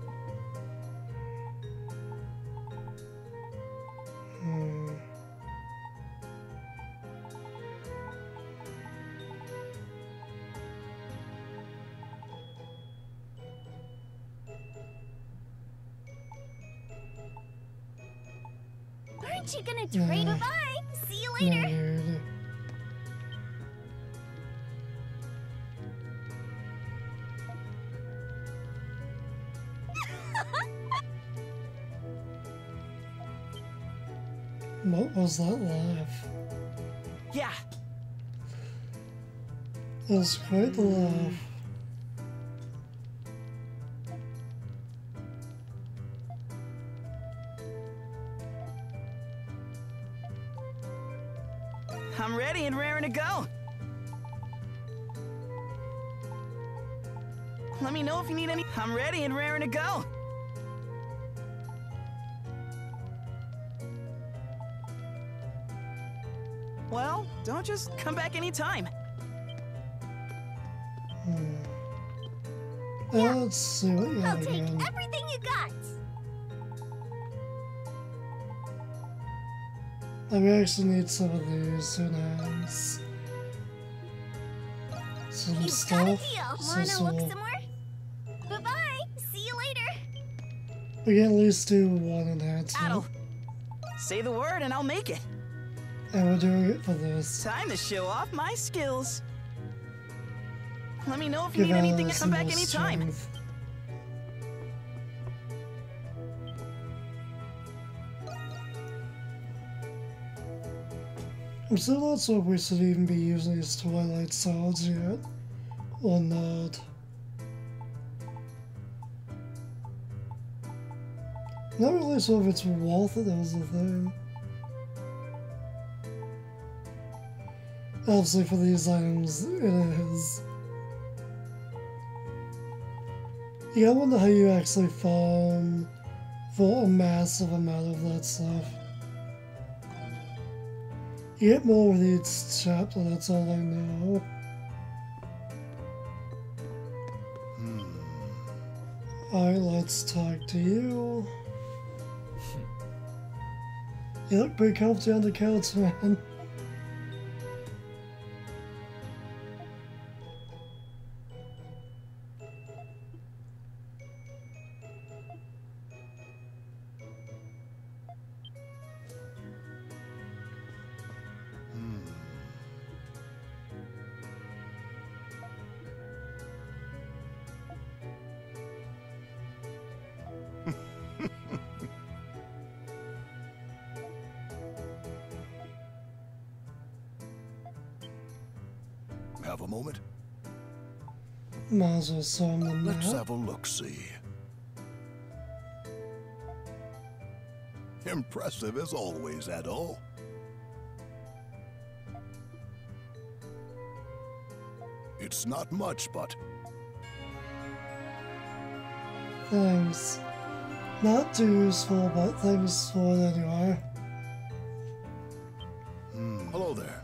Hmm. Aren't you gonna trade? Nah. Bye. See you later. Weird. What was that laugh? Yeah. That was quite the laugh. I'm ready and raring to go. Let me know if you need any. I'm ready and raring to go. Well, don't just come back anytime. Hmm. Uh, let's see what you I'll have take again. everything you got. I actually need some of these in hands. Some You've stuff. got a deal. So, Wanna so look somewhere? Bye-bye. See you later. we can at least do one enhancement. Adel, say the word and I'll make it. And we're doing it for this. Time to show off my skills. Let me know if you Give need anything Alice and come back more anytime. strength. I'm still not sure if we should even be using these Twilight Swords yet, or not. Not really sure if it's worth it as a thing. Obviously for these items, it is. Yeah, I wonder how you actually farm for a massive amount of that stuff. You get more with each chapter, that's all I know. Alright, let's talk to you. You look pretty comfy on the couch, man. Have a moment? Might as well sum them Let's up. have a look-see. Impressive as always, Adol. It's not much, but... Thanks. Not too useful, but thanks for it anyway. Hmm. Hello there.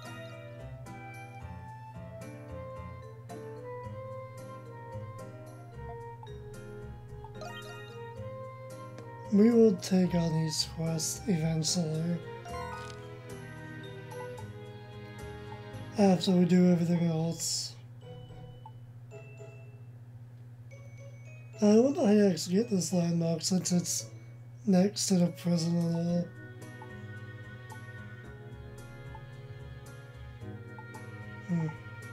We will take on these quests eventually. After we do everything else. I wonder how you actually get this landmark since it's next to the prison and all. Hmm.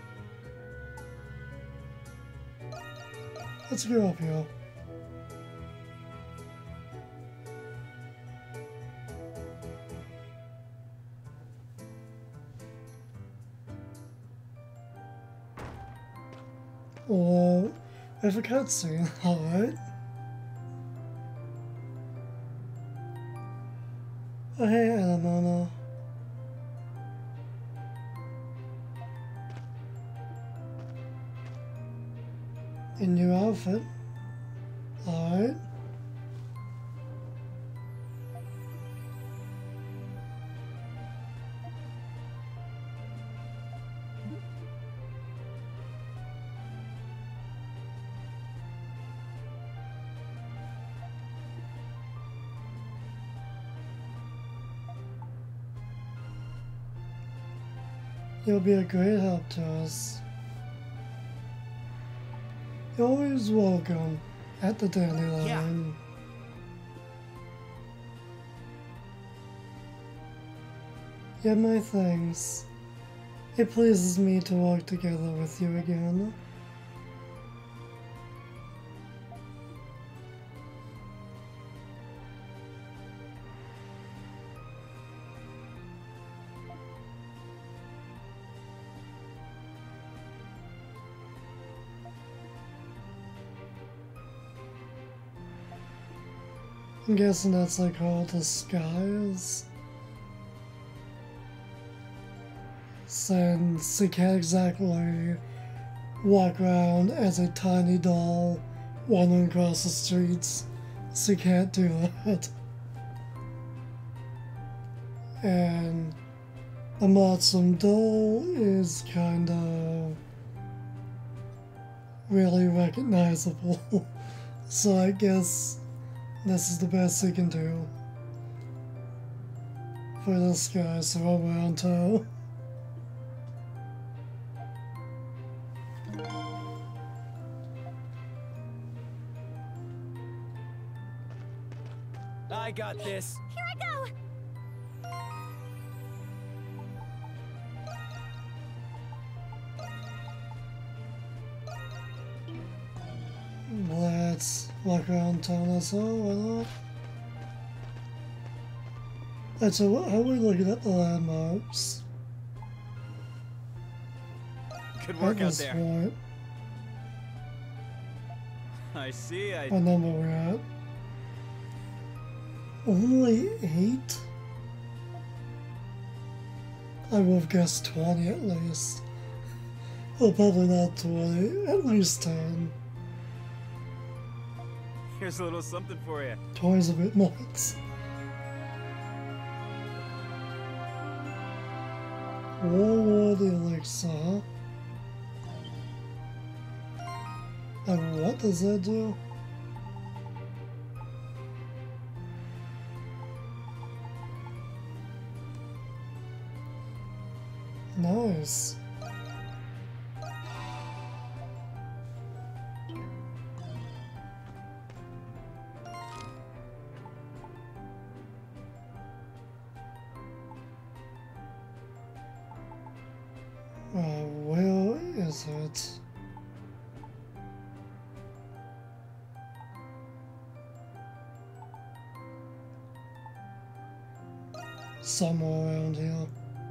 Let's go up here. Or if a cutscene, alright. Oh hey Anamona. A new outfit. Alright. You'll be a great help to us. You're always welcome at the Dandelion. Yeah. Yeah, my thanks. It pleases me to work together with you again. I'm guessing that's like all disguise. Since he can't exactly walk around as a tiny doll wandering across the streets, so he can't do that. And the Motsum doll is kind of really recognizable, so I guess this is the best he can do for this guy, so I'm around town. I got this. Here I go! Let's walk around town as well, why not? And so how are we looking at the landmarks? Good work out At this there. point, I see. I. what number we're at? Only eight? I would have guessed twenty at least. Well, probably not twenty, at least ten. Here's a little something for you. twenty's a bit nuts. Warlord Elixir, huh? And what does that do? Nice. Uh, where is it? Somewhere around here.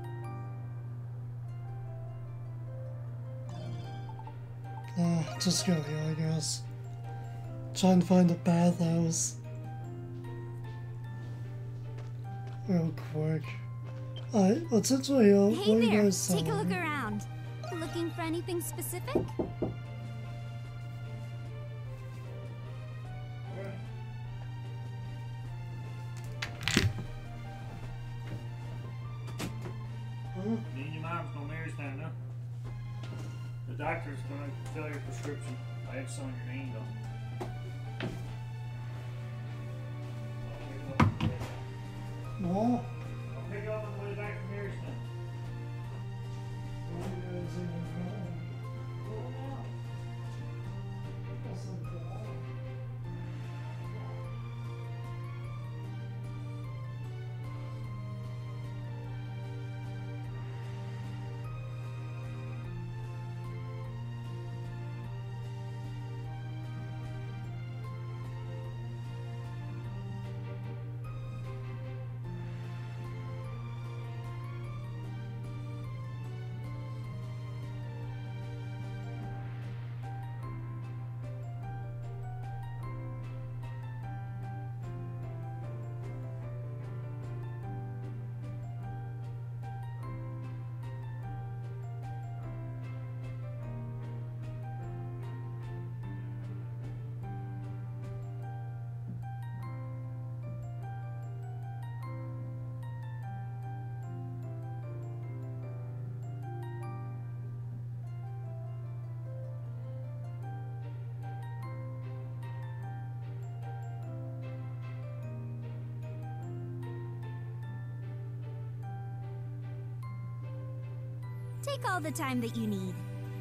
Uh, just go here, I guess. Try and find a bathhouse. Real quick. Alright, let's enter here. Hey What are you there, guys take a selling? look around. Looking for anything specific? Me and your mom's gonna marry stand now. The doctor's gonna fill your prescription. I have some on your name though. No? I'll pick you up on the way back from Marystown. Take all the time that you need.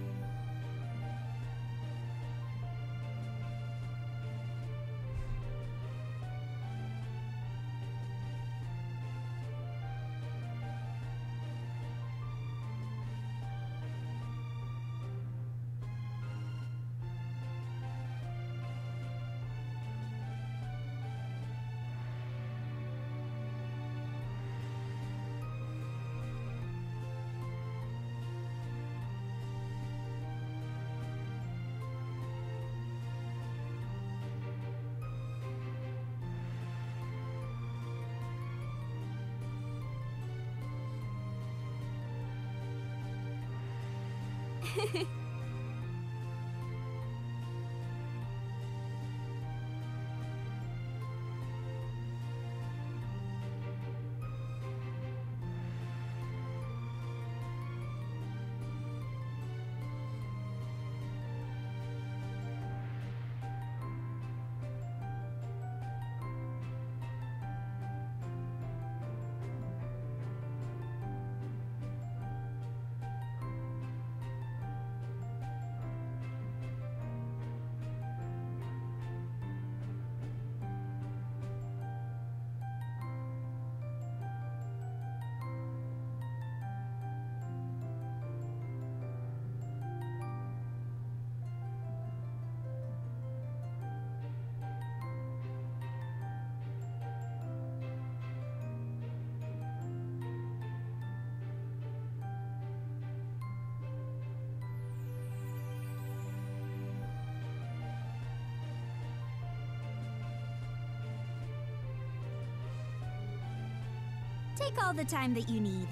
Take all the time that you need.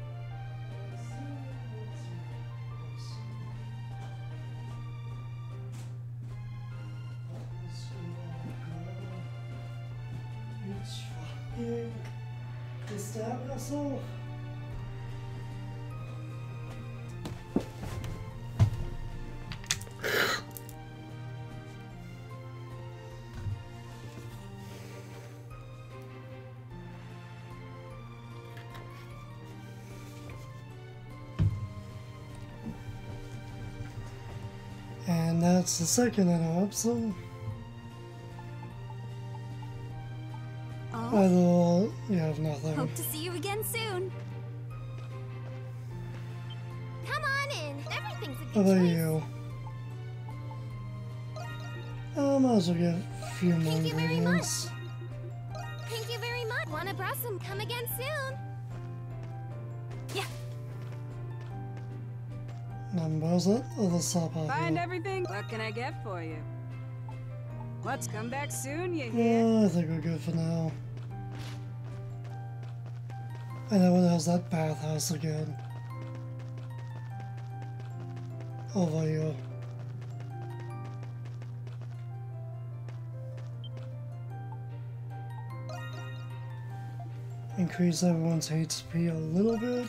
It's fucking... To stab myself? that's the second interruption. Oh, I thought you have nothing. hope to see you again soon. Come on in. Everything's a How good about choice. you? I might as well get a few more Thank you very ingredients. Thank you very much. Wanna browse some? Come again soon. Yeah. Numbers it or the sub Find everything. What can I get for you? Let's come back soon, you hear? Yeah, I think we're good for now. And then what else? That bathhouse again. Over here. Increase everyone's H P a little bit.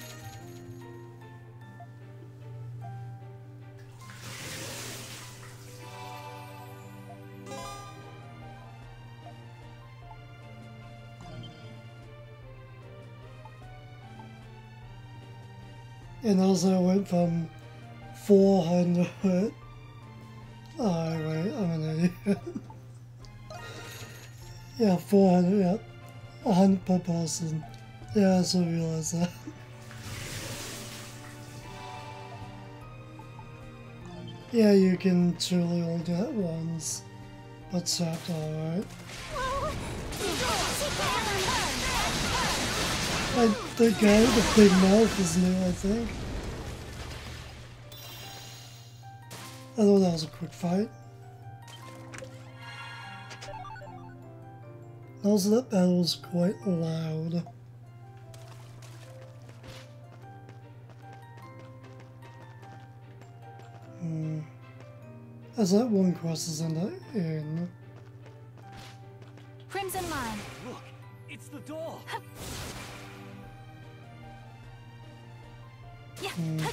And also went from four hundred. Oh, wait, I'm an idiot. Yeah, four hundred, yeah. one hundred per person. Yeah, I just realized that. Yeah, you can truly only do it once. But chapter, alright. I, the guy with the big mouth is new, I think. I thought that was a quick fight. Also, that battle was quite loud. Hmm. As that one crosses in the inn. Crimson Line. Look, it's the door. Yeah. Hmm.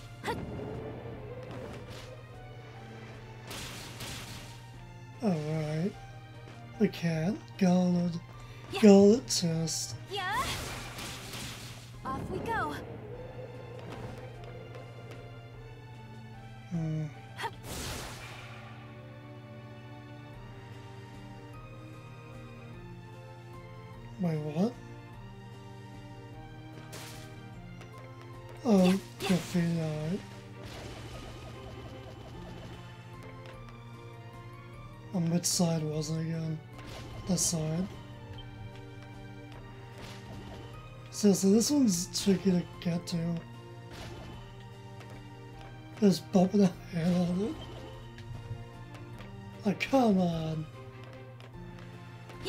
Alright. The cat. Gauntlet. Yeah. Gauntlet test. Yeah. Off we go. Hmm. Wait, what? Oh, Yeah, yeah. graffiti art. On which side was it again? This side. So, so this one's tricky to get to. Just bumping a head on it. Oh, come on. Yeah.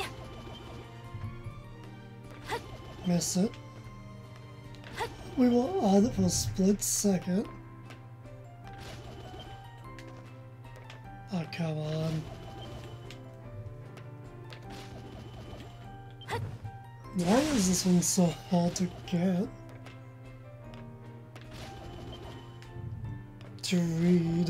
Miss it. We were on it for a split second. Oh, come on. Why is this one so hard to get? To read.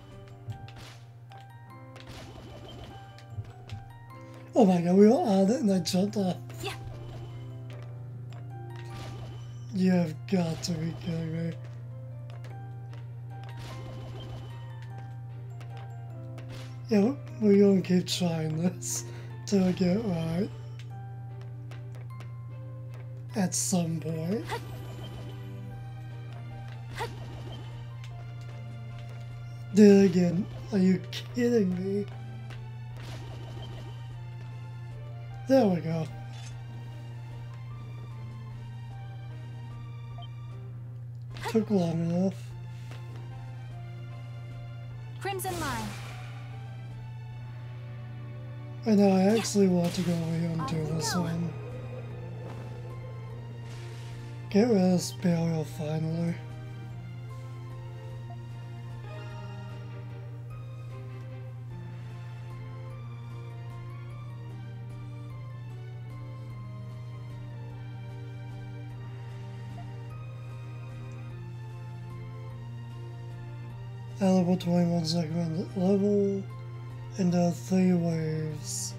Oh my god, we were on it and I jumped off. Yeah. You have got to be kidding me. Yeah, we're gonna keep trying this till we get it right. At some point. Did it again. Are you kidding me? There we go. Took long enough. Crimson Line. I know, I actually want to go over here and do this one. Get rid of this burial finally. Level twenty-one second level into three waves.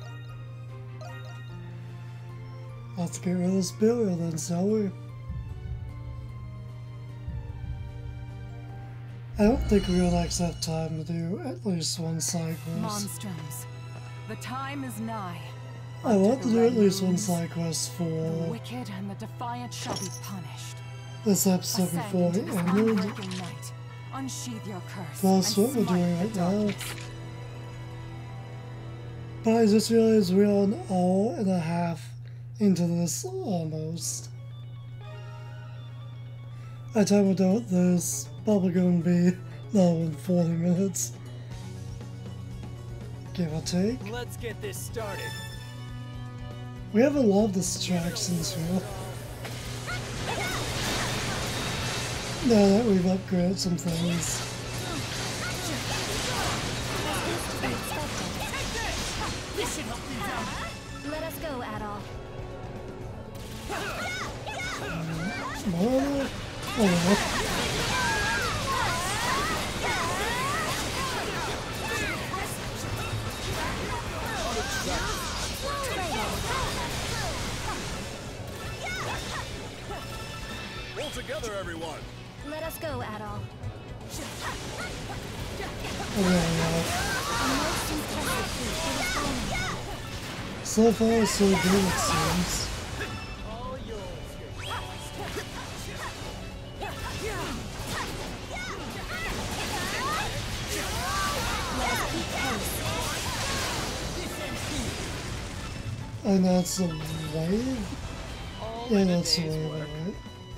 Let's get rid of this burial then, shall we? I don't think we'll actually have time to do at least one side quest. Monstrums, the time is nigh. I want to do at least one moons, side quest The for wicked and the defiant shall be punished. this episode Ascend before into it this ended. unbreaking night. Unsheathe your curse. That's and what we're smite doing the right now. darkness. But I just realized we're an hour and a half into this almost. By the time we're done with this, probably going to be no in forty minutes. Give or take. Let's get this started. We have a lot of distractions here. Now that we've upgraded some things. This should help things out. Let us go, Adol. More? Oh. Roll together, everyone. Let us go, Adol. So far, so good, it seems. And that's a wave? Yeah, that's a wave, alright.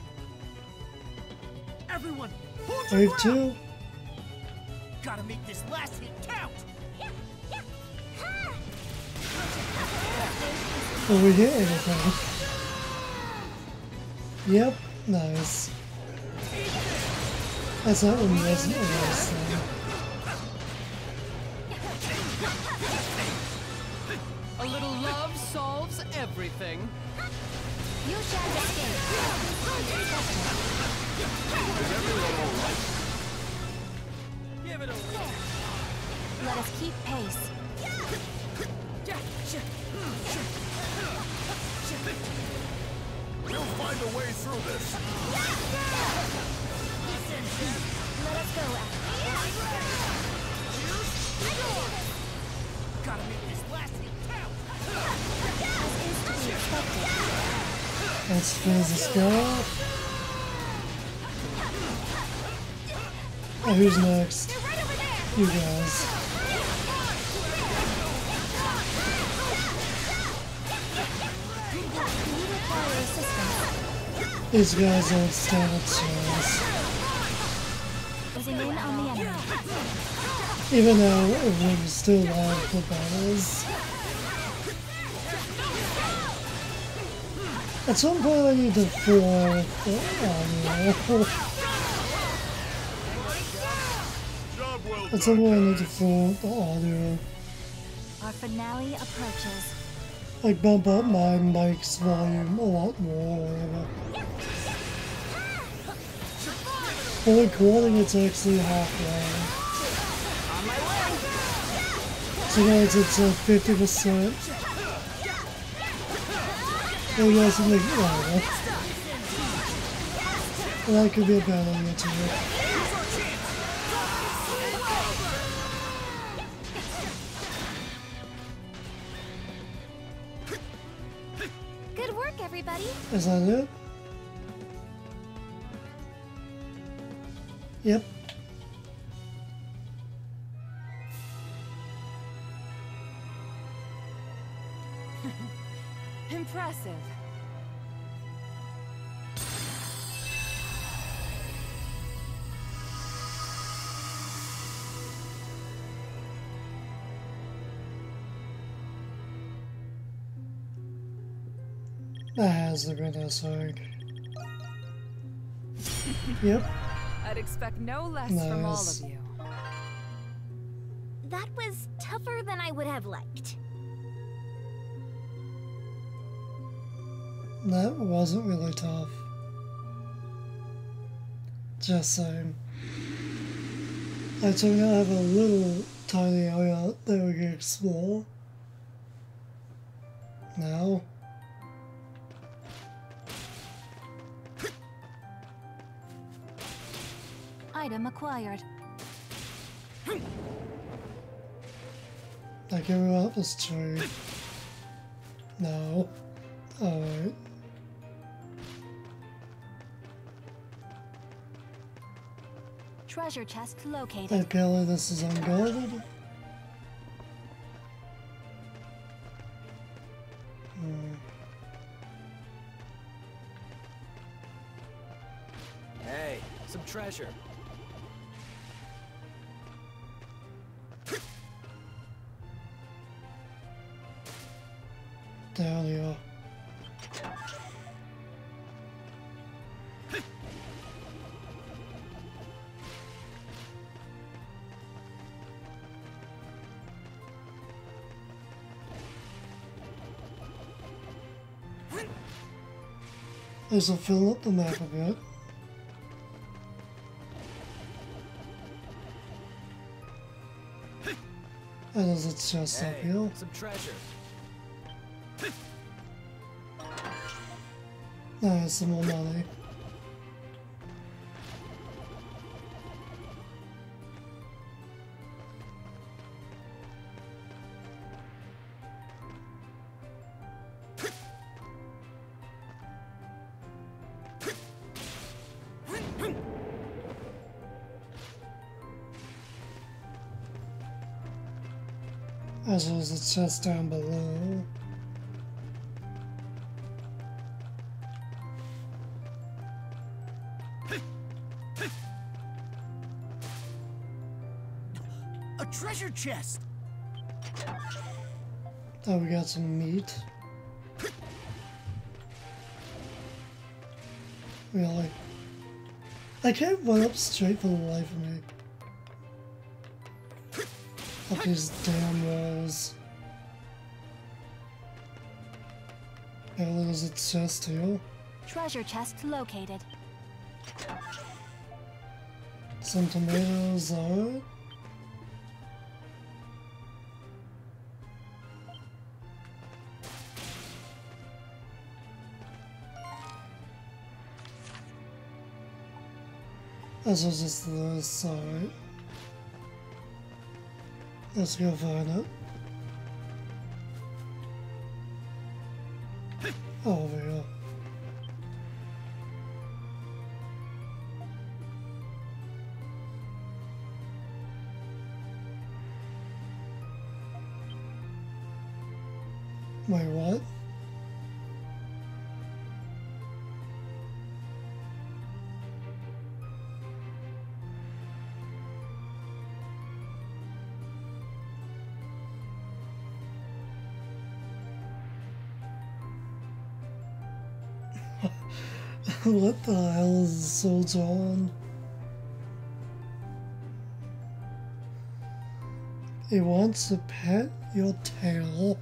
Everyone, hold your Wave ground. two? Gotta make this last hit count. Will we hit anything? Yep, nice. That's not one wasn't a nice thing. A little love solves everything. You shall escape. Is everyone all right? Give it a Let us keep pace. We'll find a way through this. Let us go, Adol. Gotta make this last hit count. As is to be expected. Let's finish this guy. Oh, who's next? You guys. These guys don't stand a chance. Closing in on the enemy. Even though it would still have the battles. At some point I need to form the audio. At some point I need to form the audio. Our finale approaches. Like bump up my mic's volume a lot more or whatever. For recording it's actually halfway. So guys, it's uh, fifty percent. Well, you guys can make it louder. Well, that could be a bad idea too. Good work, everybody. Is that it? Yep. Impressive. That has the red sword. Yep. I'd expect no less from all Nice. of you. That was tougher than I would have liked. That wasn't really tough. Just saying. Alright, so we now have a little tiny area that we can explore. Now. I item acquired. I can move up this tree. No. Alright. Treasure chest located. Apparently this is unguarded. Hmm. Hey, some treasure. Down here. This will fill up the map a bit. And there's a chest hey, up here. Some treasure. Nice, some more money. As well as the chest down below. A treasure chest. Oh, we got some meat. Really? I can't run up straight for the life of me. Up these damn walls. Yeah, there's a chest here. Treasure chest located. Some tomatoes, alright. This was just the side. Let's go find it. Over here. Wait, what? What the hell is the soldier on? He wants to pet your tail.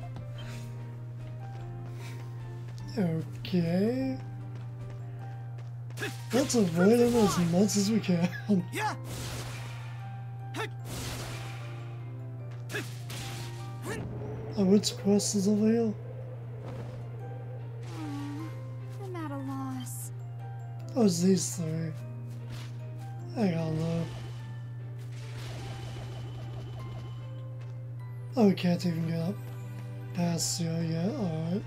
Okay. Let's avoid him as much as we can. Yeah. Oh, which quest is over here? I'm at a loss. Oh, it's these three. I don't know. Oh, we can't even get up past here yet. Alright.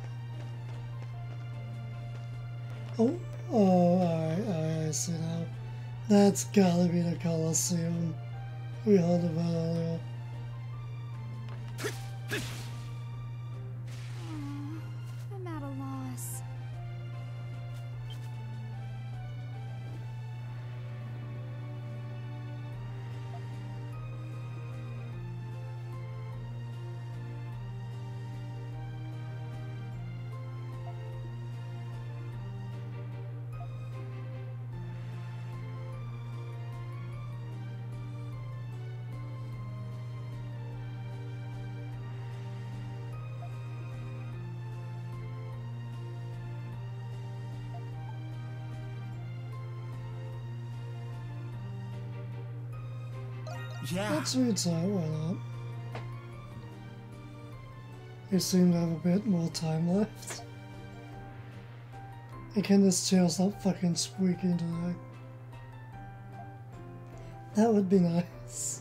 Oh, oh, alright, alright, I see now. That's gotta be the Colosseum we heard about earlier. I'm at a loss. Yeah. Let's read that one up. You seem to have a bit more time left. And can this chair stop fucking squeaking today? That would be nice.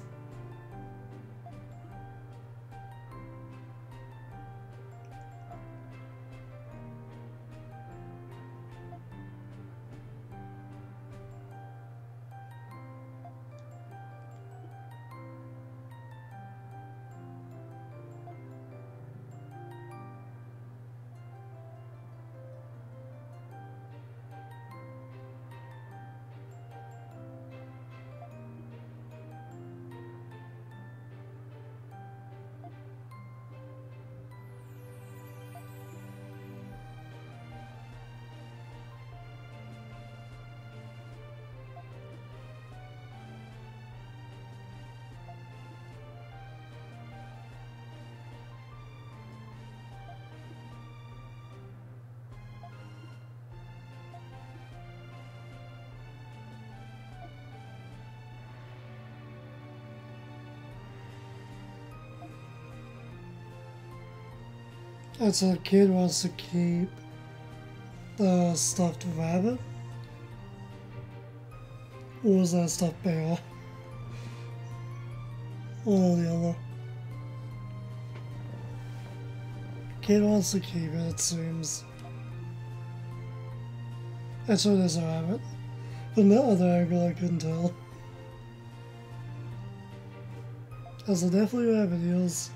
It's a kid wants to keep the stuffed rabbit. Or was that stuffed bear? One or the other. Kid wants to keep it, it seems. And so there's a rabbit. From the other angle, I couldn't tell. As a definitely rabbit eels.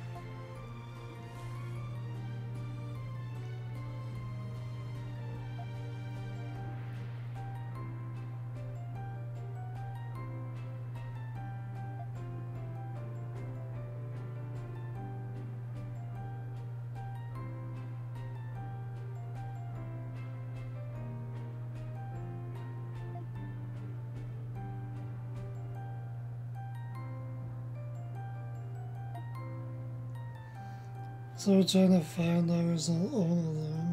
So we're trying to find those on all of them.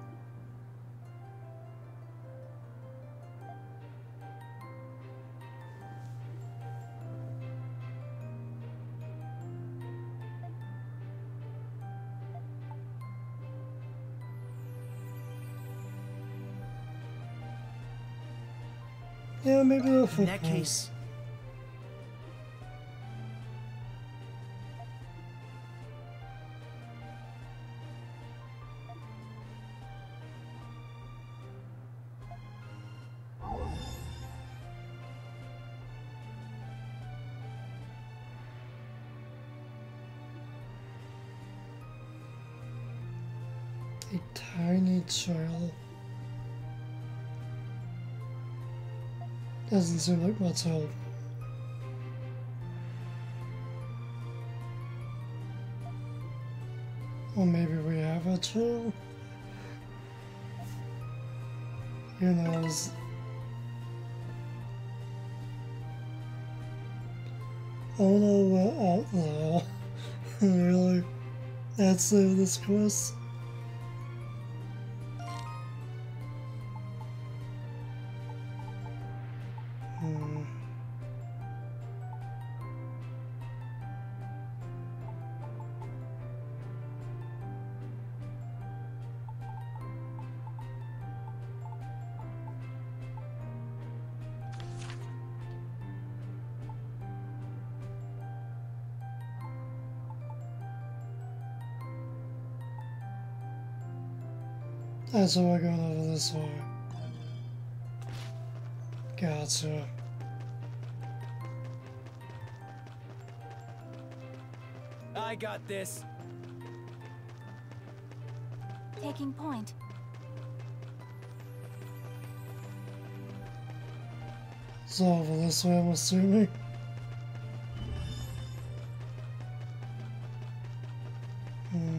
Yeah, maybe the footballs. In that case, a tiny trail. Doesn't seem like much help. Or maybe we have a trail? Who knows? Oh no, we're out there. Really? That's the end of this quest? Hmm. And so we're going over this way. Gotcha. I got this. Taking point. So over this way, I'm assuming. Hmm.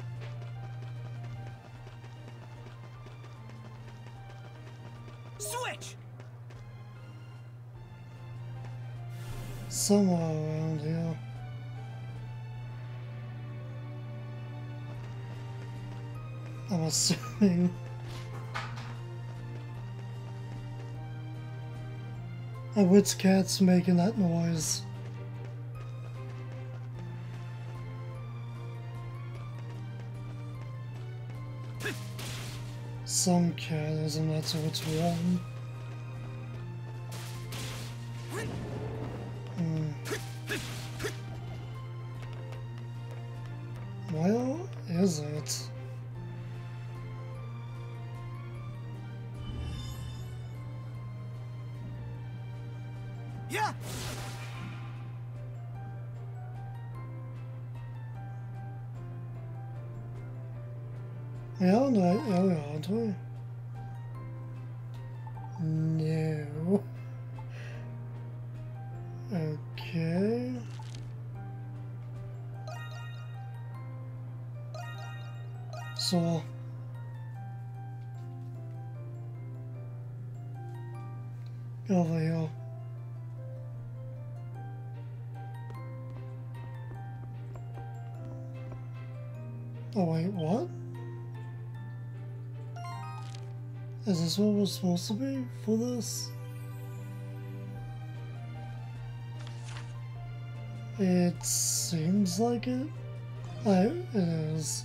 switch. Somewhere around here. I'm assuming. And which cat's making that noise? Some cat isn't, that's which one. is it? Yeah. We are not, oh, we aren't we? No. Okay. So go over here. Oh wait, what? Is this what we're supposed to be for this? It seems like it. Oh, it is.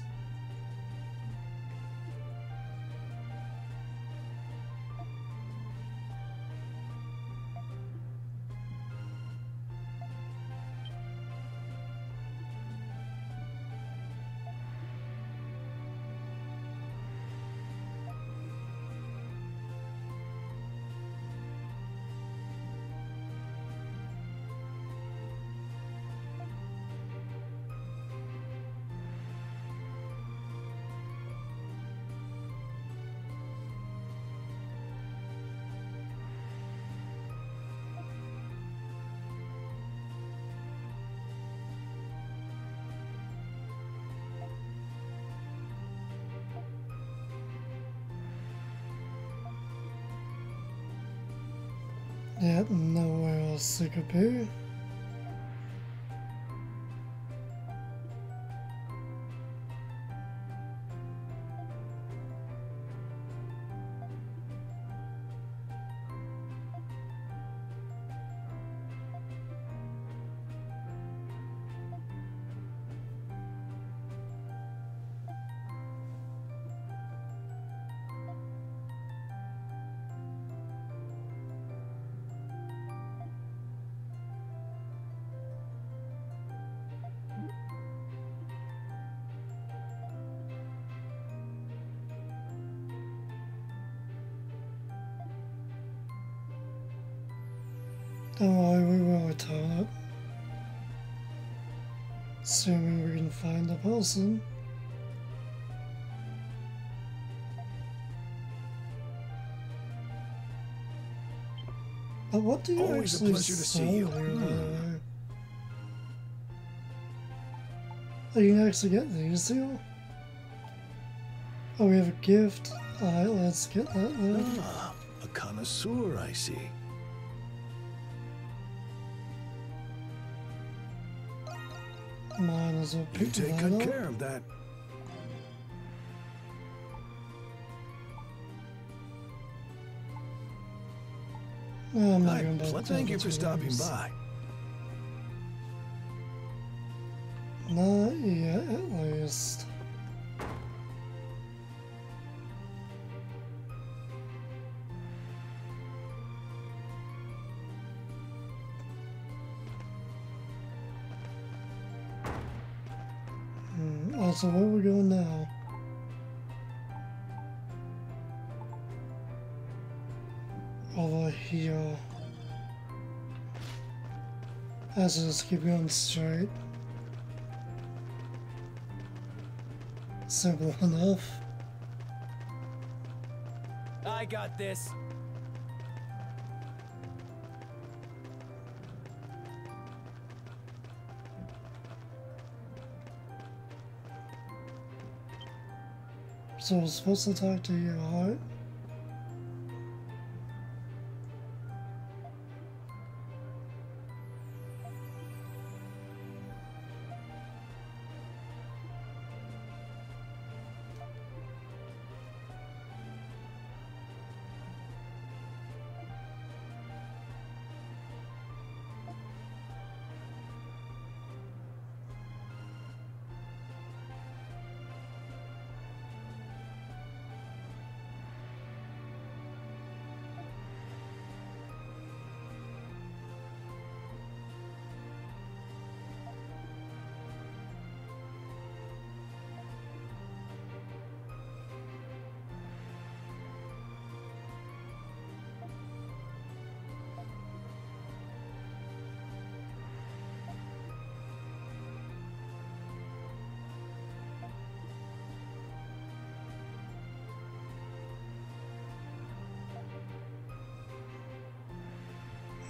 Yep, nowhere else it could be. Don't worry, we will return it. Assuming we can find the person. But what do you Always a actually pleasure to sell see you. here, by the Hmm. way? Oh, you can actually get these here? Oh, we have a gift. Alright, let's get that then. Ah, a connoisseur, I see. Mine as well You pick take that good up. care of that. No, I'm not Hi, going to pl- bother Thank you to for stopping those. by. Not yet, at least. Hmm, also, where are we going now? Over here. Let's just keep going straight. Simple enough. I got this. So we're supposed to talk to you, right?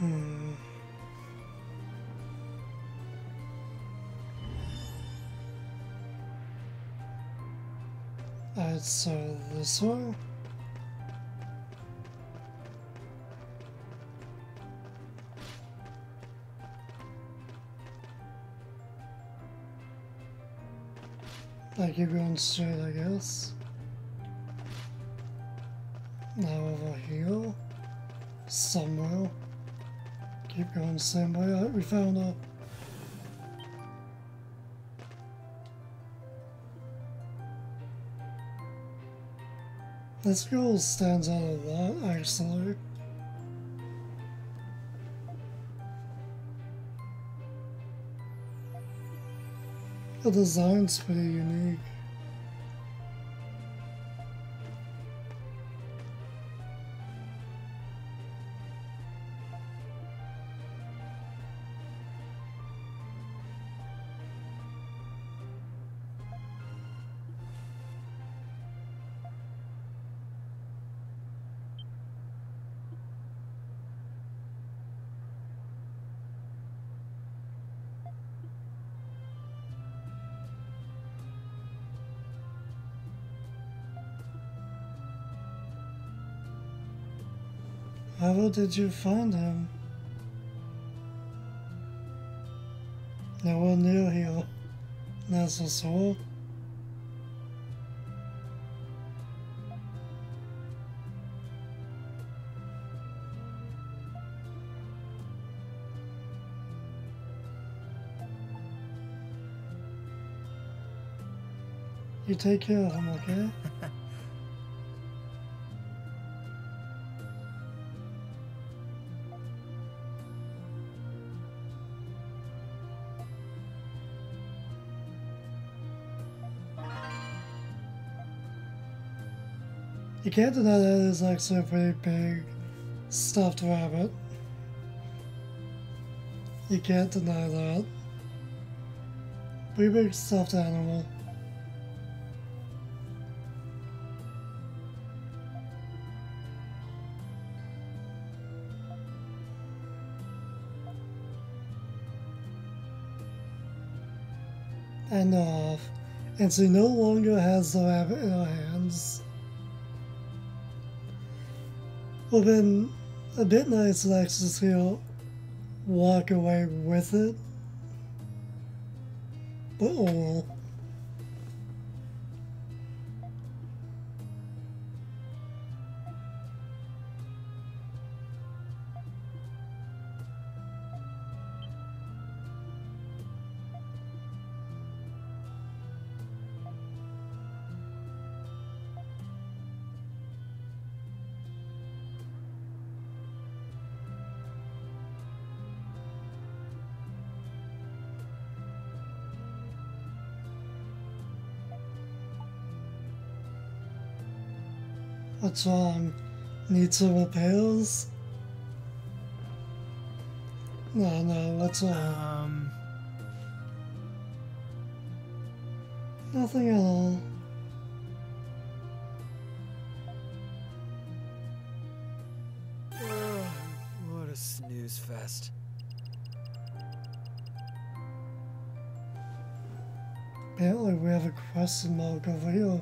Hmm. Alright, so this one. I keep going straight, I guess. Now over here. Somewhere. Keep going the same way. Alright, we found a... This girl stands out a lot, actually. The design's pretty unique. How did you find him? Nowhere near here. That's for sure. You take care of him, okay? You can't deny that it is actually a pretty big stuffed rabbit. You can't deny that. Pretty big stuffed animal. And off. And she no longer has the rabbit in her hands. Would have been a bit nice to actually just, you know, walk away with it. But oh well. What's wrong? Need some repairs? No, no, what's wrong? Um... Nothing at all. Oh, what a snooze fest. Apparently we have a question mark over here.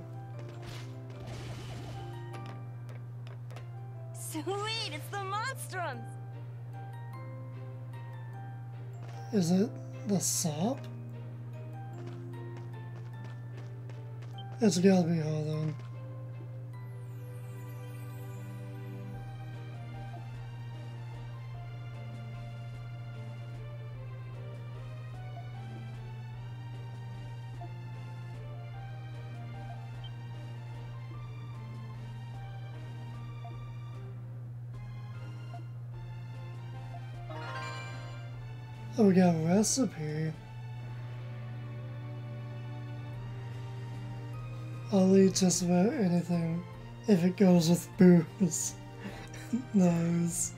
Sweet, it's the Monstrums! Is it the sop? It's gotta be her then. Oh, we got a recipe. I'll eat just about anything if it goes with booze. Nice.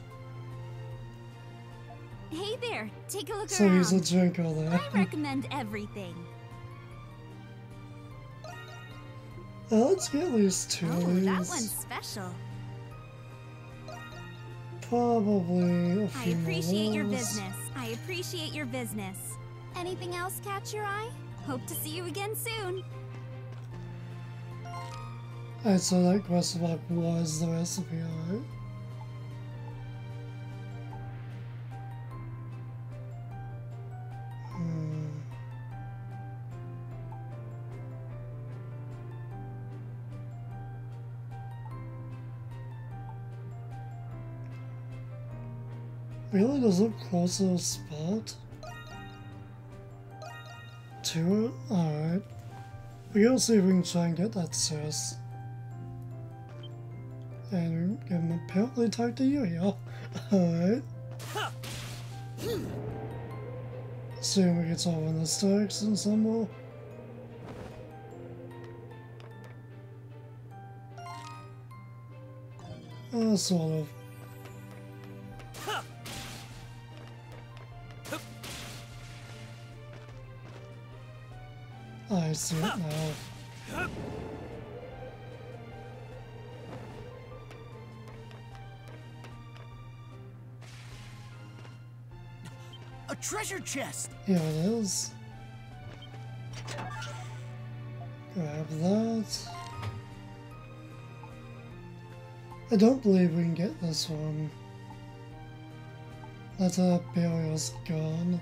Hey there, take a look So around. he's a drinker there. I recommend everything. Oh, let's get at least two Oh, of these. that one's special. probably a I few more appreciate your levels. business. I appreciate your business. Anything else catch your eye? Hope to see you again soon. Alright, so that question mark was the recipe, alright. Hmm. Really, does it close to a spot? To it? Alright. We gotta see if we can try and get that source. And we can apparently talk to you here. Alright. See if we can solve in this direction somewhere. Uh, sort of. I see it now. A treasure chest! Here it is. Grab that. I don't believe we can get this one. That uh, barrier's gone.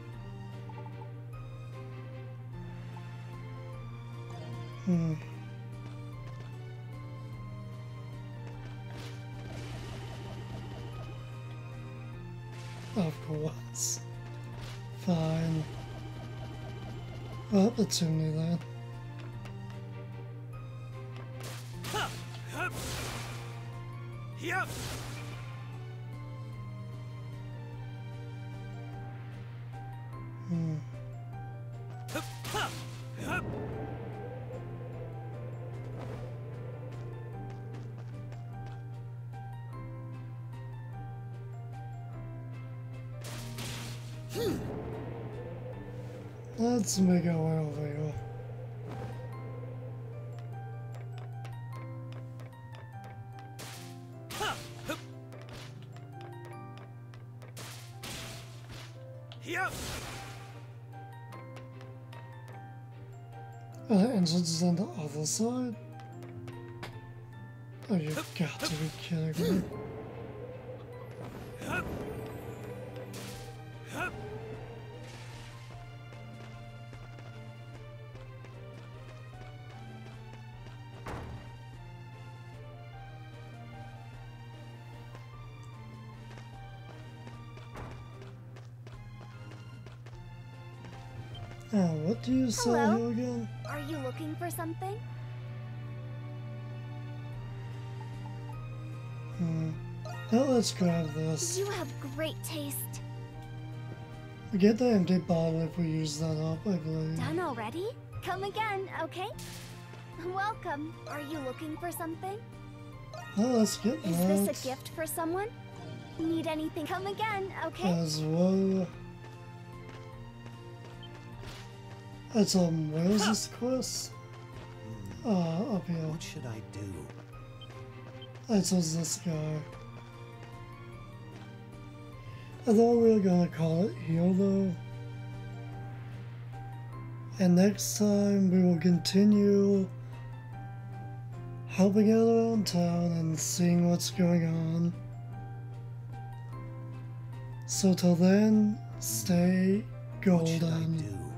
Hmm. Of course. Fine. Up the chimney then. Yep. Hmm. Let's make our way over here. Yep. Uh, the entrance is on the other side? Oh, you've got to be kidding me. Oh, what do you say Hello? here again? Are you looking for something? Hmm. Now let's grab this. You have great taste. We get the empty bottle if we use that up, I believe. Done already? Come again, okay? Welcome. Are you looking for something? Now let's get Is that this a gift for someone? Need anything? Come again, okay? as well. It's um, where is this quest? Uh, up here. What should I do? It says this guy. I thought we were gonna call it here though. And next time we will continue helping out around town and seeing what's going on. So till then, stay golden. What should I do?